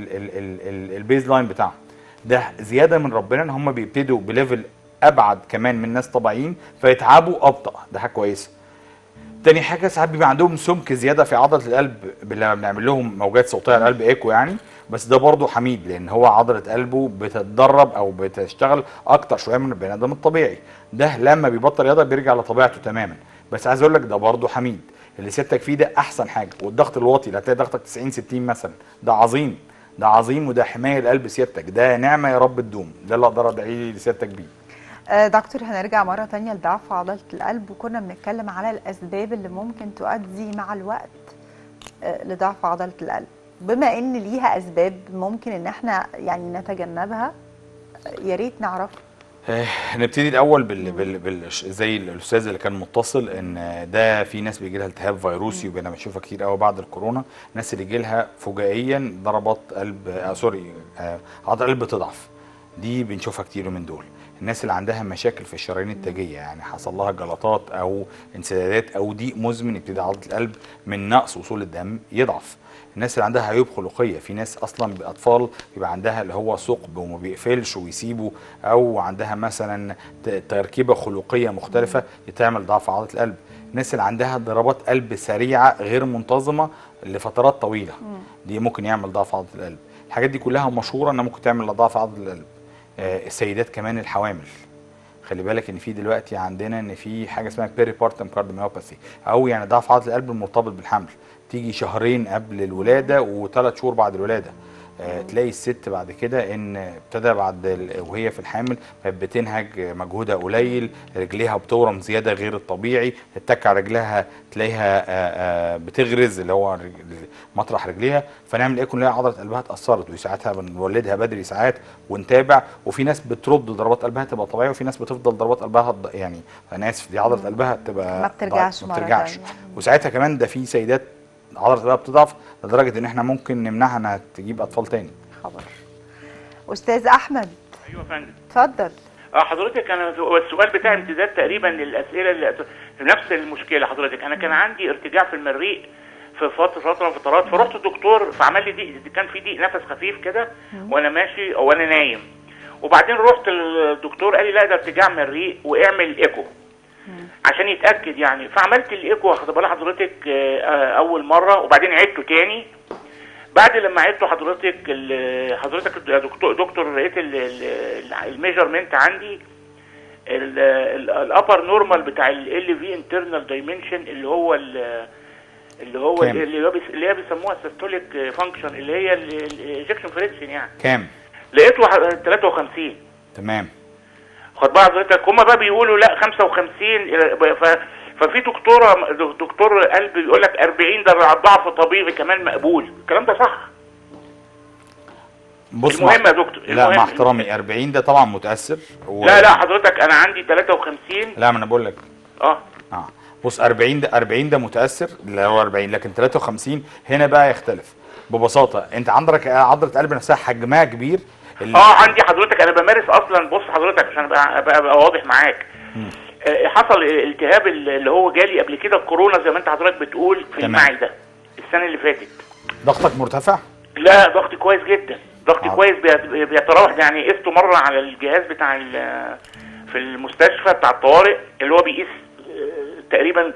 البيز لاين بتاعهم. ده زياده من ربنا ان هم بيبتدوا بليفل ابعد كمان من ناس طبيعيين فيتعبوا ابطا، ده حاجه كويسه. تاني حاجه ساعات بيبقى عندهم سمك زياده في عضله القلب لما بنعمل لهم موجات صوتيه على القلب ايكو يعني، بس ده برضه حميد لان هو عضله قلبه بتتدرب او بتشتغل اكتر شويه من البني ادم الطبيعي. ده لما بيبطل رياضه بيرجع لطبيعته تماما. بس عايز اقول لك ده برضه حميد. اللي سيادتك فيه ده احسن حاجه. والضغط الواطي اللي هتلاقي ضغطك تسعين ستين مثلا، ده عظيم، ده عظيم، وده حمايه لقلب سيادتك، ده نعمه يا رب تدوم. ده اللي اقدر ادعي لسيادتك بيه. آه دكتور، هنرجع مره ثانيه لضعف عضله القلب، وكنا بنتكلم على الاسباب اللي ممكن تؤدي مع الوقت آه لضعف عضله القلب. بما ان ليها اسباب ممكن ان احنا يعني نتجنبها، يا ريت نعرفها. نبتدي الاول بال... بال... بال... زي الاستاذ اللي كان متصل، ان ده في ناس بيجي لها التهاب فيروسي، وبقينا بنشوفها كتير قوي بعد الكورونا. الناس اللي يجي لها فجائيا ضربات قلب آه سوري آه عضله القلب تضعف، دي بنشوفها كتير من دول. الناس اللي عندها مشاكل في الشرايين التاجيه، يعني حصل لها جلطات او انسدادات او ضيق مزمن، يبتدي عضله القلب من نقص وصول الدم يضعف. الناس اللي عندها عيوب خلقيه، في ناس اصلا باطفال بيبقى عندها اللي هو ثقب وما بيقفلش ويسيبه، او عندها مثلا تركيبه خلقيه مختلفه تعمل ضعف عضله القلب. الناس اللي عندها ضربات قلب سريعه غير منتظمه لفترات طويله، دي ممكن يعمل ضعف عضله القلب. الحاجات دي كلها مشهوره انها ممكن تعمل ضعف عضله القلب. آه السيدات كمان الحوامل، خلي بالك ان في دلوقتي عندنا ان في حاجه اسمها بيري بارتم كارديوميوباثي، او يعني ضعف عضله القلب المرتبط بالحمل، تيجي شهرين قبل الولاده وثلاث شهور بعد الولاده. آه تلاقي الست بعد كده ان ابتدى بعد وهي في الحامل بتنهج، مجهودها قليل، رجليها بتورم زياده غير الطبيعي، تتك على رجلها تلاقيها آه آه بتغرز اللي هو مطرح رجليها، فنعمل ايه؟ نلاقي عضله قلبها اتاثرت، وساعتها بنولدها بدري ساعات ونتابع. وفي ناس بترد ضربات قلبها تبقى طبيعيه، وفي ناس بتفضل ضربات قلبها يعني انا اسف دي عضله قلبها تبقى ما بترجعش ما بترجعش. وساعتها كمان ده في سيدات عضله قلبها بتضعف لدرجه ان احنا ممكن نمنعها انها تجيب اطفال تاني. خبر. استاذ احمد. ايوه يا فندم. اتفضل. اه حضرتك انا السؤال بتاعي امتداد تقريبا للاسئله اللي في نفس المشكله. حضرتك انا كان عندي ارتجاع في المريء في فتره فتره فترات، فرحت الدكتور فعمل لي ضيق، كان في ضيق نفس خفيف كده وانا ماشي او انا نايم، وبعدين رحت الدكتور قال لي لا ده ارتجاع مريء واعمل ايكو عشان يتاكد يعني. فعملت الايكو واخد بال حضرتك اول مره، وبعدين عدته تاني بعد لما عدته حضرتك ال- حضرتك يا دكتور دكتور لقيت الميجرمنت عندي الابر نورمال بتاع ال في انترنال دايمنشن اللي هو ال اللي هو كام؟ اللي هو بيس- اللي هي بيسموها السيستوليك فانكشن اللي هي الايجكشن فريكشن يعني. كام؟ لقيته واحد- تلاتة وخمسين. تمام. خد بقى حضرتك، هما بقى بيقولوا لا خمسة وخمسين، ف- ففي دكتوره دكتور قلب بيقول لك أربعين ده ضعف طبيعي كمان مقبول. الكلام ده صح؟ بص المهم مع... يا دكتور، لا المهم- مع احترامي أربعين ده طبعا متاثر و... لا لا حضرتك انا عندي تلاتة وخمسين. لا ما انا بقول لك اه اه بص أربعين ده أربعين ده متاثر اللي هو أربعين، لكن تلاتة وخمسين هنا بقى يختلف. ببساطه انت عندك عضله قلب نفسها حجمها كبير. ال... اه عندي حضرتك انا بمارس اصلا. بص حضرتك عشان ابقى ابقى أبقى واضح معاك، آه حصل التهاب اللي هو جالي قبل كده الكورونا زي ما انت حضرتك بتقول في تمام. المعده السنه اللي فاتت. ضغطك مرتفع؟ لا ضغطي كويس جدا، ضغطي آه. كويس بيت- بيتراوح يعني. قسته مره على الجهاز بتاع ال- في المستشفى بتاع الطوارئ اللي هو بيقيس آه، تقريبا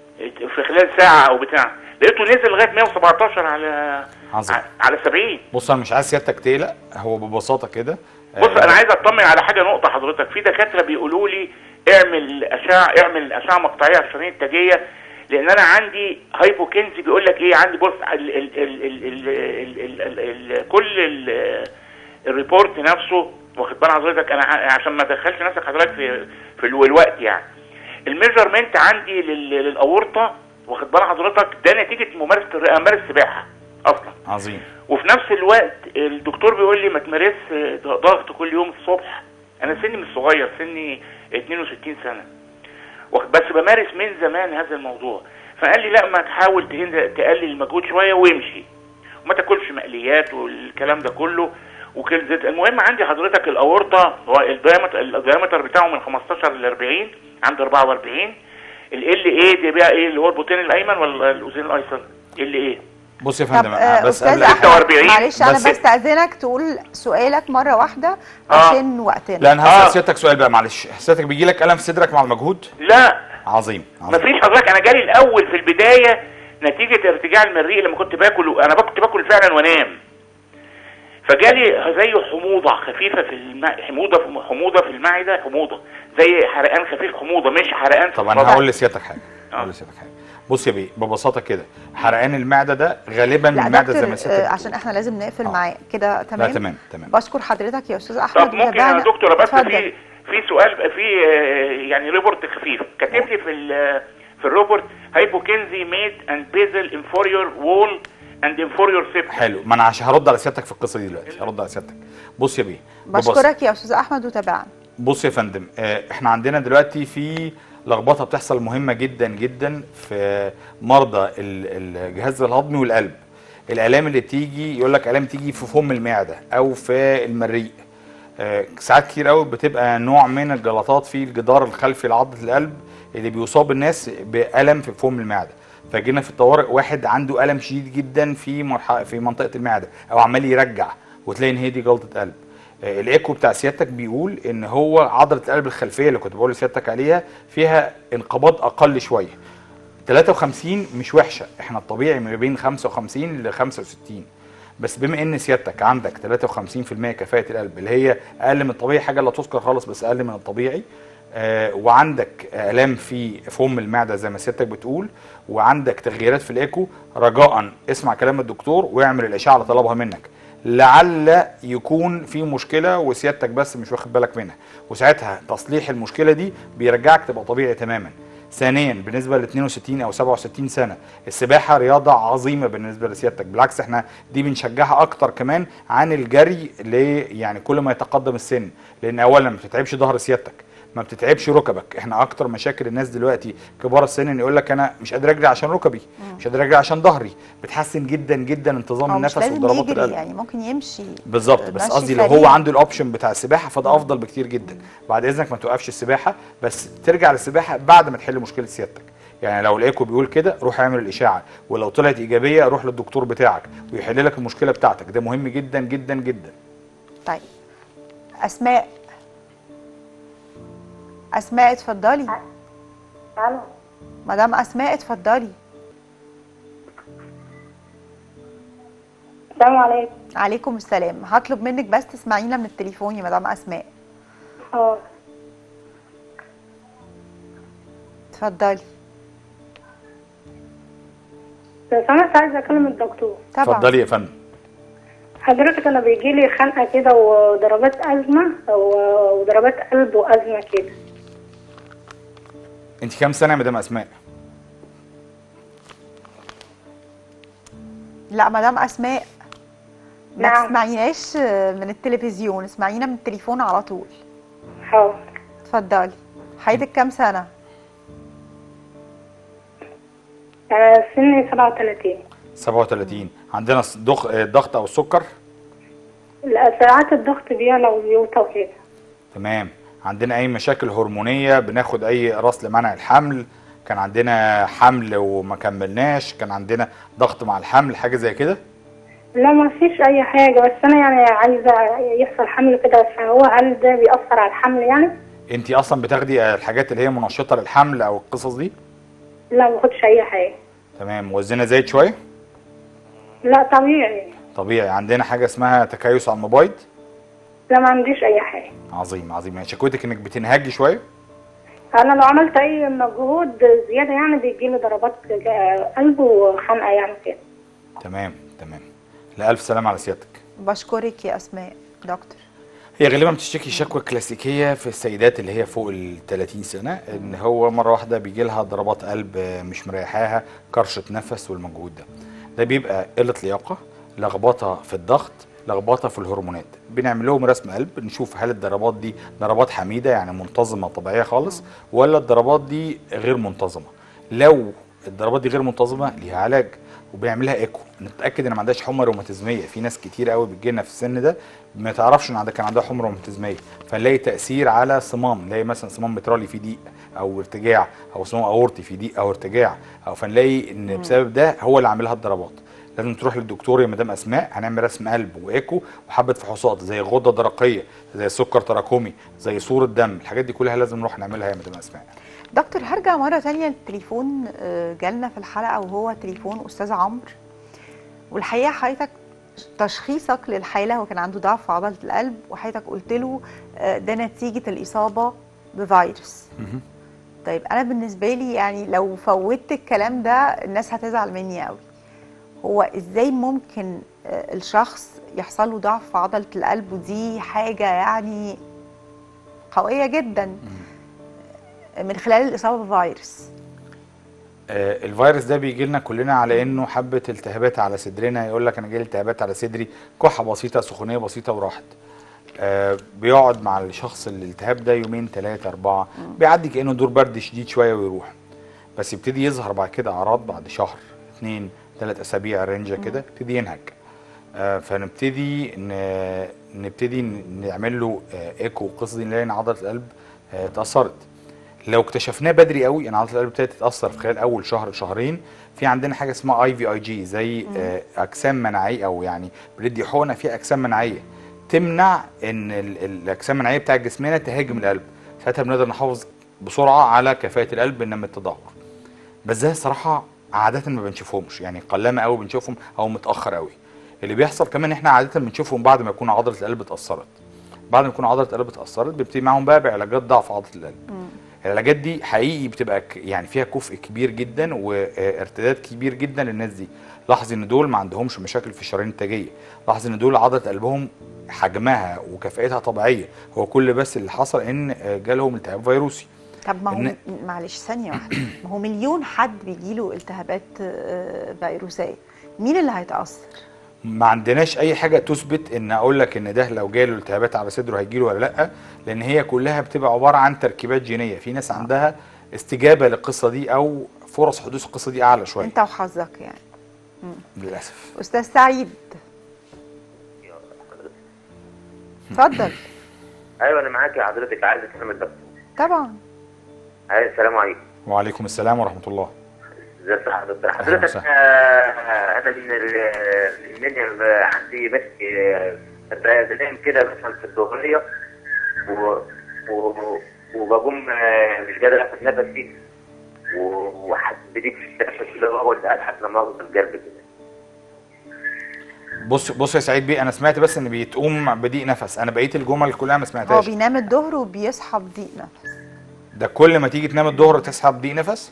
في خلال ساعه او بتاع، لقيته نزل لغايه مية وسبعتاشر على عظيم. على سبعين. بص انا مش عايز سيادتك تقلق، هو ببساطه كده بص انا عايز اطمن على حاجه نقطه حضرتك. في دكاتره بيقولوا لي اعمل اشعه اعمل اشعه مقطعيه على الشرايين التاجيه، لان انا عندي هايبوكنزي. بيقول لك ايه عندي؟ بص ال ال ال ال ال ال ال ال ال كل ال الريبورت نفسه، واخد بال حضرتك؟ انا ع- عشان ما ادخلش نفسك حضرتك في في الو- الوقت يعني. الميجرمنت عندي لل- للاورطه، واخد بال حضرتك؟ ده نتيجه ممارسه الرئه، ممارس سباحه اصلا. عظيم. وفي نفس الوقت الدكتور بيقول لي ما تمارس ضغط كل يوم الصبح. انا سني مش صغير، سني اتنين وستين سنه، واخد- بس بمارس من زمان هذا الموضوع. فقال لي لا ما تحاول تهن- تقلل المجهود شويه وامشي، وما تاكلش مقليات والكلام ده كله وكل زيت. المهم عندي حضرتك الاورطه هو الدايمتر الدايمتر بتاعه من خمستاشر ل أربعين، عند أربعة وأربعين. ال ايه دي بقى ايه اللي هو البطين الايمن ولا الاذين الايسر؟ ال ايه؟ بص يا طب فندم آه، بس استاذ قبل احمد ستة وأربعين. معلش انا بس- بستاذنك تقول سؤالك مره واحده آه. عشان وقتنا. لا انا هسال آه. سيادتك سؤال بقى معلش. سيادتك بيجي لك الم في صدرك مع المجهود؟ لا عظيم. عظيم. مفيش حضرتك. انا جالي الاول في البدايه نتيجه ارتجاع المريء لما كنت باكل. انا كنت باكل فعلا وانام، فجالي زي حموضه خفيفه في الماء، حموضه في حموضه في المعده، حموضه زي حرقان خفيف، حموضه مش حرقان. طب انا الصدر. هقول لسيادتك حاجه آه. هقول لسيادتك حاجه. بص يا بيه ببساطه كده، حرقان المعده ده غالبا لا المعده زي دكتور ما سيادتك آه، عشان احنا لازم نقفل آه. معاه كده. تمام لا تمام تمام. بشكر حضرتك يا استاذ احمد. طب ممكن يا وتابعنا. دكتوره بس اتفضل. في في سؤال في آه، يعني ريبورت خفيف كاتب لي في ال- في الريبورت هايبوكنزي ميد اند بيزل انفوريور وول اند انفوريور سيبت. حلو، ما انا عشان هرد على سيادتك في القصه دي دلوقتي. هرد على سيادتك. بص يا بيه ببساطة. بشكرك يا استاذ احمد وتابعنا. بص يا فندم آه، احنا عندنا دلوقتي في لخبطه بتحصل مهمه جدا جدا في مرضى ال- الجهاز الهضمي والقلب. الالام اللي بتيجي يقول لك الام تيجي في فم المعده او في المريء. آه، ساعات كتير قوي بتبقى نوع من الجلطات في الجدار الخلفي لعضله القلب اللي بيصاب الناس بالم في فم المعده. فجينا في الطوارئ واحد عنده الم شديد جدا في مرح... في منطقه المعده او عمال يرجع، وتلاقي ان هي دي جلطه قلب. آه، الايكو بتاع سيادتك بيقول ان هو عضله القلب الخلفيه اللي كنت بقول لسيادتك عليها فيها انقباض اقل شويه. تلاتة وخمسين مش وحشه، احنا الطبيعي ما بين خمسة وخمسين ل خمسة وستين. بس بما ان سيادتك عندك تلاتة وخمسين في المية كفاءه القلب اللي هي اقل من الطبيعي، حاجه لا تذكر خالص بس اقل من الطبيعي، آه وعندك الام في فم المعده زي ما سيادتك بتقول، وعندك تغييرات في الايكو، رجاء اسمع كلام الدكتور واعمل الاشعه اللي طلبها منك. لعل يكون في مشكله وسيادتك بس مش واخد بالك منها، وساعتها تصليح المشكله دي بيرجعك تبقى طبيعي تماما. ثانيا بالنسبه ل اتنين وستين او سبعة وستين سنه، السباحه رياضه عظيمه بالنسبه لسيادتك، بالعكس احنا دي بنشجعها اكتر كمان عن الجري ليه؟ يعني كل ما يتقدم السن، لان اولا ما بتتعبش ظهر سيادتك، ما بتتعبش ركبك. احنا اكتر مشاكل الناس دلوقتي كبار السن ان يقول لك انا مش قادر اجري عشان ركبي، مش قادر اجري عشان ظهري. بتحسن جدا جدا انتظام هو النفس مش لازم وضربات يجري القلب. يعني ممكن يمشي بالظبط، بس مشي قصدي لو سريع. هو عنده الاوبشن بتاع السباحه فده افضل بكتير جدا. بعد اذنك ما توقفش السباحه، بس ترجع للسباحه بعد ما تحل مشكله سيادتك. يعني لو الايكو بيقول كده روح اعمل الاشاعه، ولو طلعت ايجابيه روح للدكتور بتاعك ويحل لك المشكله بتاعتك. ده مهم جدا جدا جدا. طيب اسماء اسماء اتفضلي. الو مدام اسماء اتفضلي. السلام عليكم. عليكم السلام. هطلب منك بس تسمعينا من التليفون يا مدام اسماء. اه اتفضلي. لو سمحت عايزه اكلم الدكتور. طبعا. اتفضلي يا فندم. حضرتك انا بيجي لي خنقه كده وضربات ازمه وضربات قلب وازمه كده. انت كام سنه يا مدام اسماء؟ لا مدام اسماء ما نعم. تسمعيناش من التلفزيون، اسمعينا من التليفون على طول. حاضر. اتفضلي. حضرتك كام سنه؟ انا سني سبعة وثلاثين. سبعة وثلاثين. عندنا ضغط ضغط او السكر؟ لا ساعات الضغط بيعلى وبيوطى وكده. تمام. عندنا اي مشاكل هرمونيه؟ بناخد اي راس لمنع الحمل؟ كان عندنا حمل وما كملناش؟ كان عندنا ضغط مع الحمل حاجه زي كده؟ لا ما فيش اي حاجه، بس انا يعني عايزه يحصل حمل كده، فهو هل ده بيأثر على الحمل يعني؟ انت اصلا بتاخدي الحاجات اللي هي منشطه للحمل او القصص دي؟ لا ما باخدش اي حاجه. تمام. وزنها زايد شويه؟ لا طبيعي. طبيعي. عندنا حاجه اسمها تكيس على المبيض؟ لا ما عنديش اي حاجه. عظيم عظيم. يعني شكوتك انك بتنهجي شويه؟ انا لو عملت اي مجهود زياده يعني بيجي لي ضربات قلب وخنقه يعني كده. تمام تمام. لا الف سلامه على سيادتك. بشكرك يا اسماء دكتور. هي غالبا بتشتكي شكوى كلاسيكيه في السيدات اللي هي فوق ال ثلاثين سنه، ان هو مره واحده بيجي لها ضربات قلب مش مريحاها، كرشه نفس والمجهود ده. ده بيبقى قله لياقه، لخبطه في الضغط، لخبطه في الهرمونات. بنعمل لهم رسم قلب نشوف هل الضربات دي ضربات حميده يعني منتظمه طبيعيه خالص، ولا الضربات دي غير منتظمه. لو الضربات دي غير منتظمه ليها علاج، وبنعملها ايكو نتاكد ان ما عندهاش حمى روماتيزميه. في ناس كتير قوي بتجي لنا في السن ده ما تعرفش ان عندها كان عندها حمى روماتيزميه، فنلاقي تاثير على صمام، نلاقي مثلا صمام مترالي فيه ضيق او ارتجاع، او صمام اورطي فيه ضيق او ارتجاع، او فنلاقي ان بسبب ده هو اللي عاملها الضربات. لازم تروح للدكتور يا مدام اسماء، هنعمل رسم قلب وايكو وحبه فحوصات زي غده درقيه، زي سكر تراكمي، زي صوره دم. الحاجات دي كلها لازم نروح نعملها يا مدام اسماء. دكتور هرجع مره ثانيه للتليفون جالنا في الحلقه وهو تليفون استاذ عمرو، والحقيقه حضرتك تشخيصك للحاله هو كان عنده ضعف في عضله القلب، وحضرتك قلت له ده نتيجه الاصابه بفيروس. طيب انا بالنسبه لي يعني لو فوتت الكلام ده الناس هتزعل مني قوي. هو ازاي ممكن الشخص يحصل له ضعف في عضله القلب، ودي حاجه يعني قويه جدا من خلال الاصابه بفيروس؟ آه الفيروس ده بيجي لنا كلنا على انه حبه التهابات على صدرنا، يقول لك انا جالي التهابات على صدري، كحه بسيطه، سخونيه بسيطه وراحت. آه بيقعد مع الشخص الالتهاب ده يومين ثلاثه اربعه، بيعدي كانه دور برد شديد شويه ويروح، بس يبتدي يظهر بعد كده اعراض بعد شهر اثنين ثلاث اسابيع رينجه كده يبتدي ينهج. آه فنبتدي نبتدي نعمل له آه ايكو قصص دي، نلاقي ان عضله القلب آه اتاثرت. لو اكتشفناه بدري قوي ان عضله القلب ابتدت تتاثر في خلال اول شهر شهرين، في عندنا حاجه اسمها اي في اي جي، زي آه اجسام مناعيه، او يعني بندي حقنه فيها اجسام مناعيه تمنع ان الاجسام المناعيه بتاع جسمنا تهاجم القلب. ساعتها بنقدر نحافظ بسرعه على كفاءه القلب من التدهور. بس ده الصراحه عاده ما بنشوفهمش، يعني قلما قوي بنشوفهم او متاخر قوي. اللي بيحصل كمان احنا عاده بنشوفهم بعد ما يكون عضله القلب اتاثرت. بعد ما يكون عضله القلب اتاثرت بنبتدي معاهم بقى بعلاجات ضعف عضله القلب. مم. العلاجات دي حقيقي بتبقى يعني فيها كفء كبير جدا وارتداد كبير جدا للناس دي. لاحظ ان دول ما عندهمش مشاكل في الشرايين التاجيه، لاحظ ان دول عضله قلبهم حجمها وكفاءتها طبيعيه، هو كل بس اللي حصل ان جالهم التهاب فيروسي. طب ما هو معلش ثانيه واحده، ما هو مليون حد بيجيله التهابات فيروسيه، مين اللي هيتاثر؟ ما عندناش اي حاجه تثبت ان اقول لك ان ده لو جاله التهابات على صدره هيجيله ولا لا، لان هي كلها بتبقى عباره عن تركيبات جينيه. في ناس عندها استجابه للقصه دي او فرص حدوث القصه دي اعلى شويه. انت وحظك يعني. مم. للاسف. استاذ سعيد اتفضل. ايوه انا معاك يا حضرتك، عايز اتكلم الدكتور. طبعا. ايوه السلام عليكم. وعليكم السلام ورحمه الله. ازيك يا دكتور حضرتك؟ انا من المنيا، عندي بس بنام كده مثلا في الظهريه وبقوم مش قادر اخد نفسي وحاسس بضيق في التنفس كده، واقعد اضحك لما اخد القلب كده. بص بص يا سعيد بيه، انا سمعت بس ان بيتقوم بضيق نفس، انا بقيه الجمل كلها ما هو سمعتهاش. بينام الظهر وبيصحى بضيق نفس. ده كل ما تيجي تنام الظهر تصحى بضيق نفس؟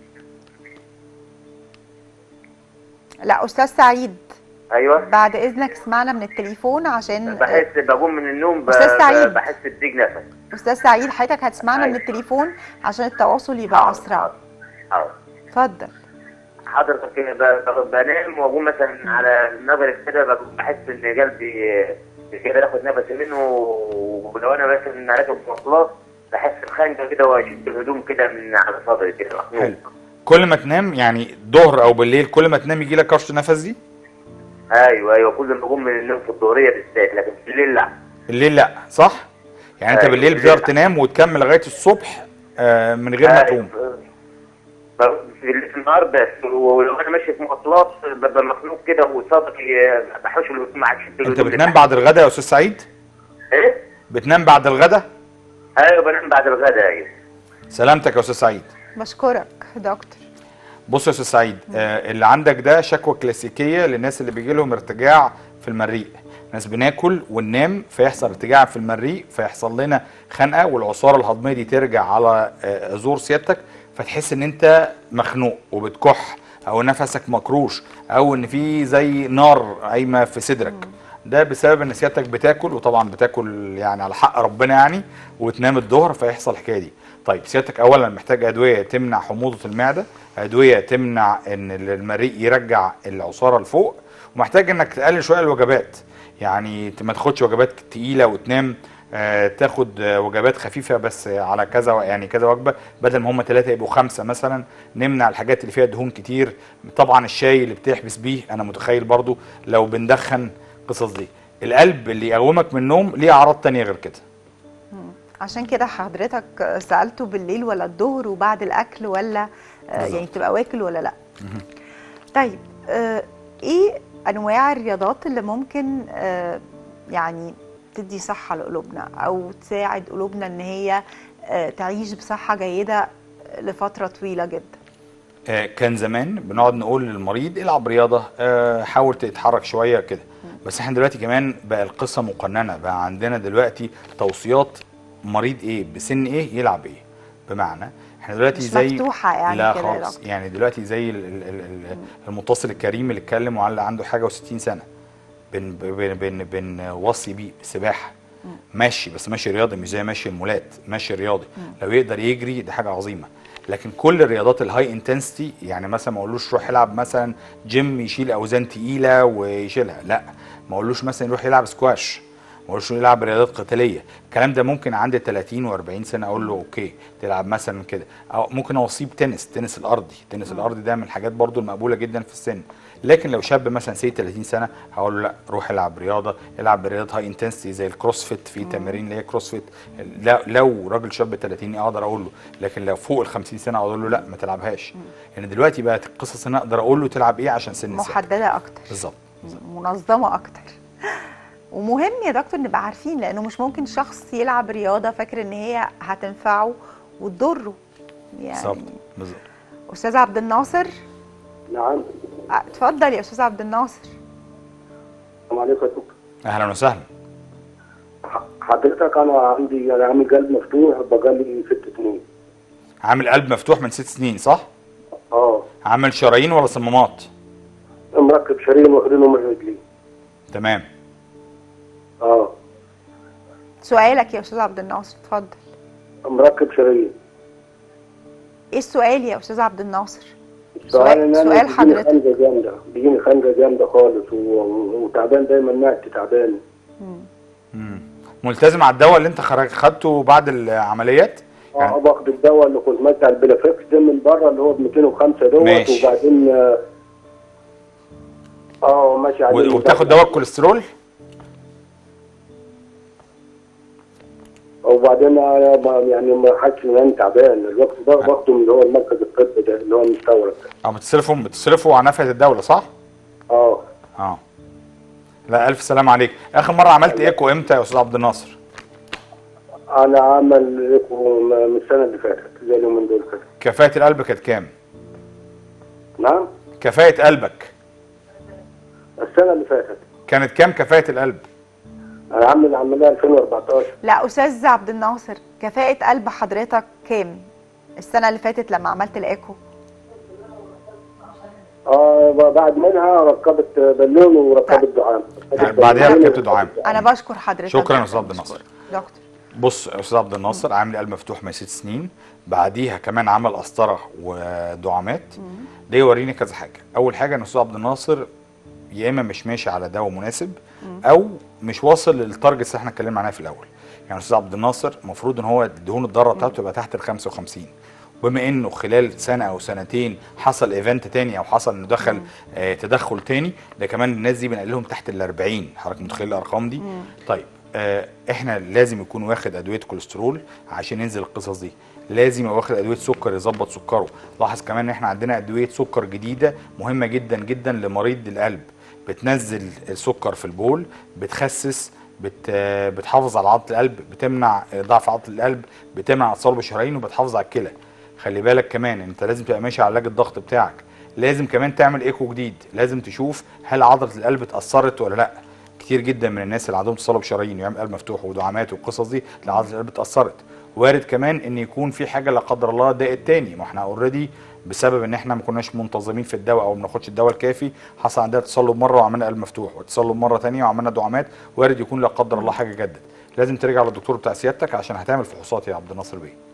لا استاذ سعيد، ايوه بعد اذنك اسمعنا من التليفون عشان بحس بقوم من النوم ب... أستاذ سعيد. بحس بضيق نفس. استاذ سعيد حضرتك هتسمعنا من أيوة. التليفون عشان التواصل يبقى اسرع. حاضر. اتفضل. حضرتك ب... ب... بنام واقوم مثلا على المغرب كده بقوم بحس ان قلبي مش قادر اخد نفسي منه، ولو انا مثلا راكب مواصلات بحس بخنقه كده واشد الهدوم كده من على صدري كده مخنوق. حلو. كل ما تنام يعني ظهر او بالليل كل ما تنام يجي لك كرش نفس دي؟ ايوه ايوه كل ما اقوم من النوم في الظهريه بالذات، لكن في الليل لا. الليل لا، صح؟ يعني انت أيوة بالليل بالليل بتقدر تنام وتكمل لغايه الصبح آه من غير ما تقوم. أيوة. في النهار بس، ولو انا ماشي في مواصلات ببقى مخنوق كده وصدري بحوش مع شد. انت بتنام بعد الغداء يا استاذ سعيد؟ ايه؟ بتنام بعد الغداء؟ ايوه بنام بعد الغداء. ايوه. سلامتك يا استاذ سعيد. بشكرك دكتور. بص يا استاذ سعيد، آه اللي عندك ده شكوى كلاسيكيه للناس اللي بيجي لهم ارتجاع في المريء. ناس بناكل وننام فيحصل ارتجاع في المريء فيحصل لنا خنقه والعصاره الهضميه دي ترجع على آه زور سيادتك، فتحس ان انت مخنوق وبتكح او نفسك مكروش او ان في زي نار قايمه في صدرك. ده بسبب ان سيادتك بتاكل، وطبعا بتاكل يعني على حق ربنا يعني، وتنام الظهر فيحصل الحكايه دي. طيب سيادتك اولا محتاج ادويه تمنع حموضه المعده، ادويه تمنع ان المريء يرجع العصاره لفوق، ومحتاج انك تقلل شويه الوجبات، يعني ما تاخدش وجبات تقيله وتنام، آه تاخد آه وجبات خفيفه بس على كذا يعني كذا وجبه، بدل ما هم ثلاثه يبقوا خمسه مثلا. نمنع الحاجات اللي فيها دهون كتير، طبعا الشاي اللي بتحبس بيه انا متخيل برضو لو بندخن قصص دي. القلب اللي يقومك من النوم ليه اعراض تانية غير كده. عشان كده حضرتك سالته بالليل ولا الظهر وبعد الاكل ولا آه يعني تبقى واكل ولا لا. طيب آه ايه انواع الرياضات اللي ممكن آه يعني تدي صحه لقلوبنا او تساعد قلوبنا ان هي آه تعيش بصحه جيده لفتره طويله جدا؟ آه كان زمان بنقعد نقول للمريض العب رياضه، آه حاول تتحرك شويه كده، بس احنا دلوقتي كمان بقى القصه مقننه، بقى عندنا دلوقتي توصيات مريض ايه بسن ايه يلعب ايه. بمعنى احنا دلوقتي مش زي مفتوحه يعني لا كده خالص، يعني دلوقتي زي المتصل الكريم اللي اتكلم وعلى عنده حاجه وستين سنه بن بن بن بنوصي بيه بالسباحه، ماشي بس ماشي رياضي مش زي ماشي المولات، ماشي رياضي. لو يقدر يجري دي حاجه عظيمه. لكن كل الرياضات الهاي انتنسيتي يعني مثلا ما اقولوش روح يلعب مثلا جيم يشيل اوزان تقيله ويشيلها، لا ما اقولوش مثلا يروح يلعب سكواش، ما اقولوش يلعب رياضات قتاليه. الكلام ده ممكن عند ثلاثين وأربعين سنه اقول له اوكي تلعب مثلا كده، او ممكن اوصيه بتنس، تنس الارضي، التنس الارضي ده من الحاجات برضو المقبوله جدا في السن. لكن لو شاب مثلا سي ثلاثين سنه هقول له لا روح العب رياضه، العب رياضات هاي انتنسيتي زي الكروسفيت، في تمارين اللي هي كروسفيت. لو راجل شاب ثلاثين اقدر اقول له، لكن لو فوق ال خمسين سنه اقول له لا ما تلعبهاش. يعني دلوقتي بقت القصص ان اقدر اقول له تلعب ايه عشان سن محدده اكتر، بالظبط منظمه اكتر. ومهم يا دكتور نبقى عارفين، لانه مش ممكن شخص يلعب رياضه فاكر ان هي هتنفعه وتضره يعني. بالظبط بالظبط. استاذ عبد الناصر. نعم اتفضل يا استاذ عبد الناصر. السلام عليكم يا دكتور. اهلا وسهلا. حضرتك انا عندي يعني عامل قلب مفتوح بقالي ست سنين. عامل قلب مفتوح من ست سنين صح؟ اه. عامل شرايين ولا صمامات؟ مركب شرايين واخدينهم من رجلي. تمام. اه. سؤالك يا استاذ عبد الناصر اتفضل. مركب شرايين. ايه السؤال يا استاذ عبد الناصر؟ سؤال سؤال حضرتك. بيجيني خنجه جامده، بيجيني خنجه جامده خالص وتعبان دايما، معدتي تعبانه. امم ملتزم على الدواء اللي انت خدته بعد العمليات؟ اه باخد الدواء اللي كنت ماشي على البلافكس ده من بره اللي هو ب مئتين وخمسة دوت، وبعدين اه ماشي عليه. وبتاخد دواء الكوليسترول؟ وبعدين انا يعني ما حاسس ان انا تعبان الوقت ده، باخده من اللي هو المركز الطبي ده اللي هو المستورد ده. اه بتصرفوا بتصرفوا على نفقه الدوله صح؟ اه اه. لا الف سلام عليك. اخر مره عملت ايكو امتى يا استاذ عبد الناصر؟ انا عمل ايكو من السنه اللي فاتت زي اليومين دول كده. كفاءه القلب كانت كام؟ نعم؟ كفاءه قلبك السنه اللي فاتت كانت كام كفاءه القلب؟ انا عامل العمليه ألفين وأربعتاشر. لا استاذ عبد الناصر، كفاءه قلب حضرتك كام السنه اللي فاتت لما عملت الايكو؟ اه بعد منها ركبت بالون وركبت دعامه. بعدها ركبت دعامه. انا بشكر حضرتك. شكرا يا استاذ عبد الناصر. دكتور بص يا استاذ عبد الناصر، عامل قلب مفتوح من ست سنين، بعديها كمان عمل قسطره ودعامات. ده يوريني كذا حاجه. اول حاجه ان استاذ عبد الناصر يا اما مش ماشي على دواء مناسب او مش واصل للتارجتس اللي احنا اتكلمنا عنها في الاول. يعني استاذ عبد الناصر المفروض ان هو الدهون الضاره بتاعته تبقى تحت ال خمسة وخمسين، بما انه خلال سنه او سنتين حصل ايفنت تاني او حصل انه دخل آه تدخل تاني، ده كمان الناس دي بنقللهم تحت ال أربعين. حضرتك متخيل الارقام دي؟ مم. طيب آه احنا لازم يكون واخد ادويه كوليسترول عشان ينزل القصص دي، لازم يبقى واخد ادويه سكر يظبط سكره. لاحظ كمان ان احنا عندنا ادويه سكر جديده مهمه جدا جدا لمريض القلب، بتنزل السكر في البول، بتخسس، بت بتحافظ على عضله القلب، بتمنع ضعف عضله القلب، بتمنع تصلب الشرايين، وبتحافظ على الكلى. خلي بالك كمان انت لازم تبقى ماشي على علاج الضغط بتاعك، لازم كمان تعمل ايكو جديد، لازم تشوف هل عضله القلب اتاثرت ولا لا. كتير جدا من الناس اللي عندهم تصلب شرايين ويعمل قلب مفتوح ودعامات والقصص دي عضله القلب اتاثرت. وارد كمان ان يكون في حاجه لا قدر الله ضاقت تاني، ما احنا اوريدي بسبب ان احنا ما كناش منتظمين في الدواء او ما بناخدش الدواء الكافي حصل عندنا تصلب مره وعملنا قلب مفتوح، وتصلب مره ثانيه وعملنا دعامات. وارد يكون لا قدر الله حاجه جدت. لازم ترجع للدكتور بتاع سيادتك عشان هتعمل فحوصات يا عبد الناصر بيه.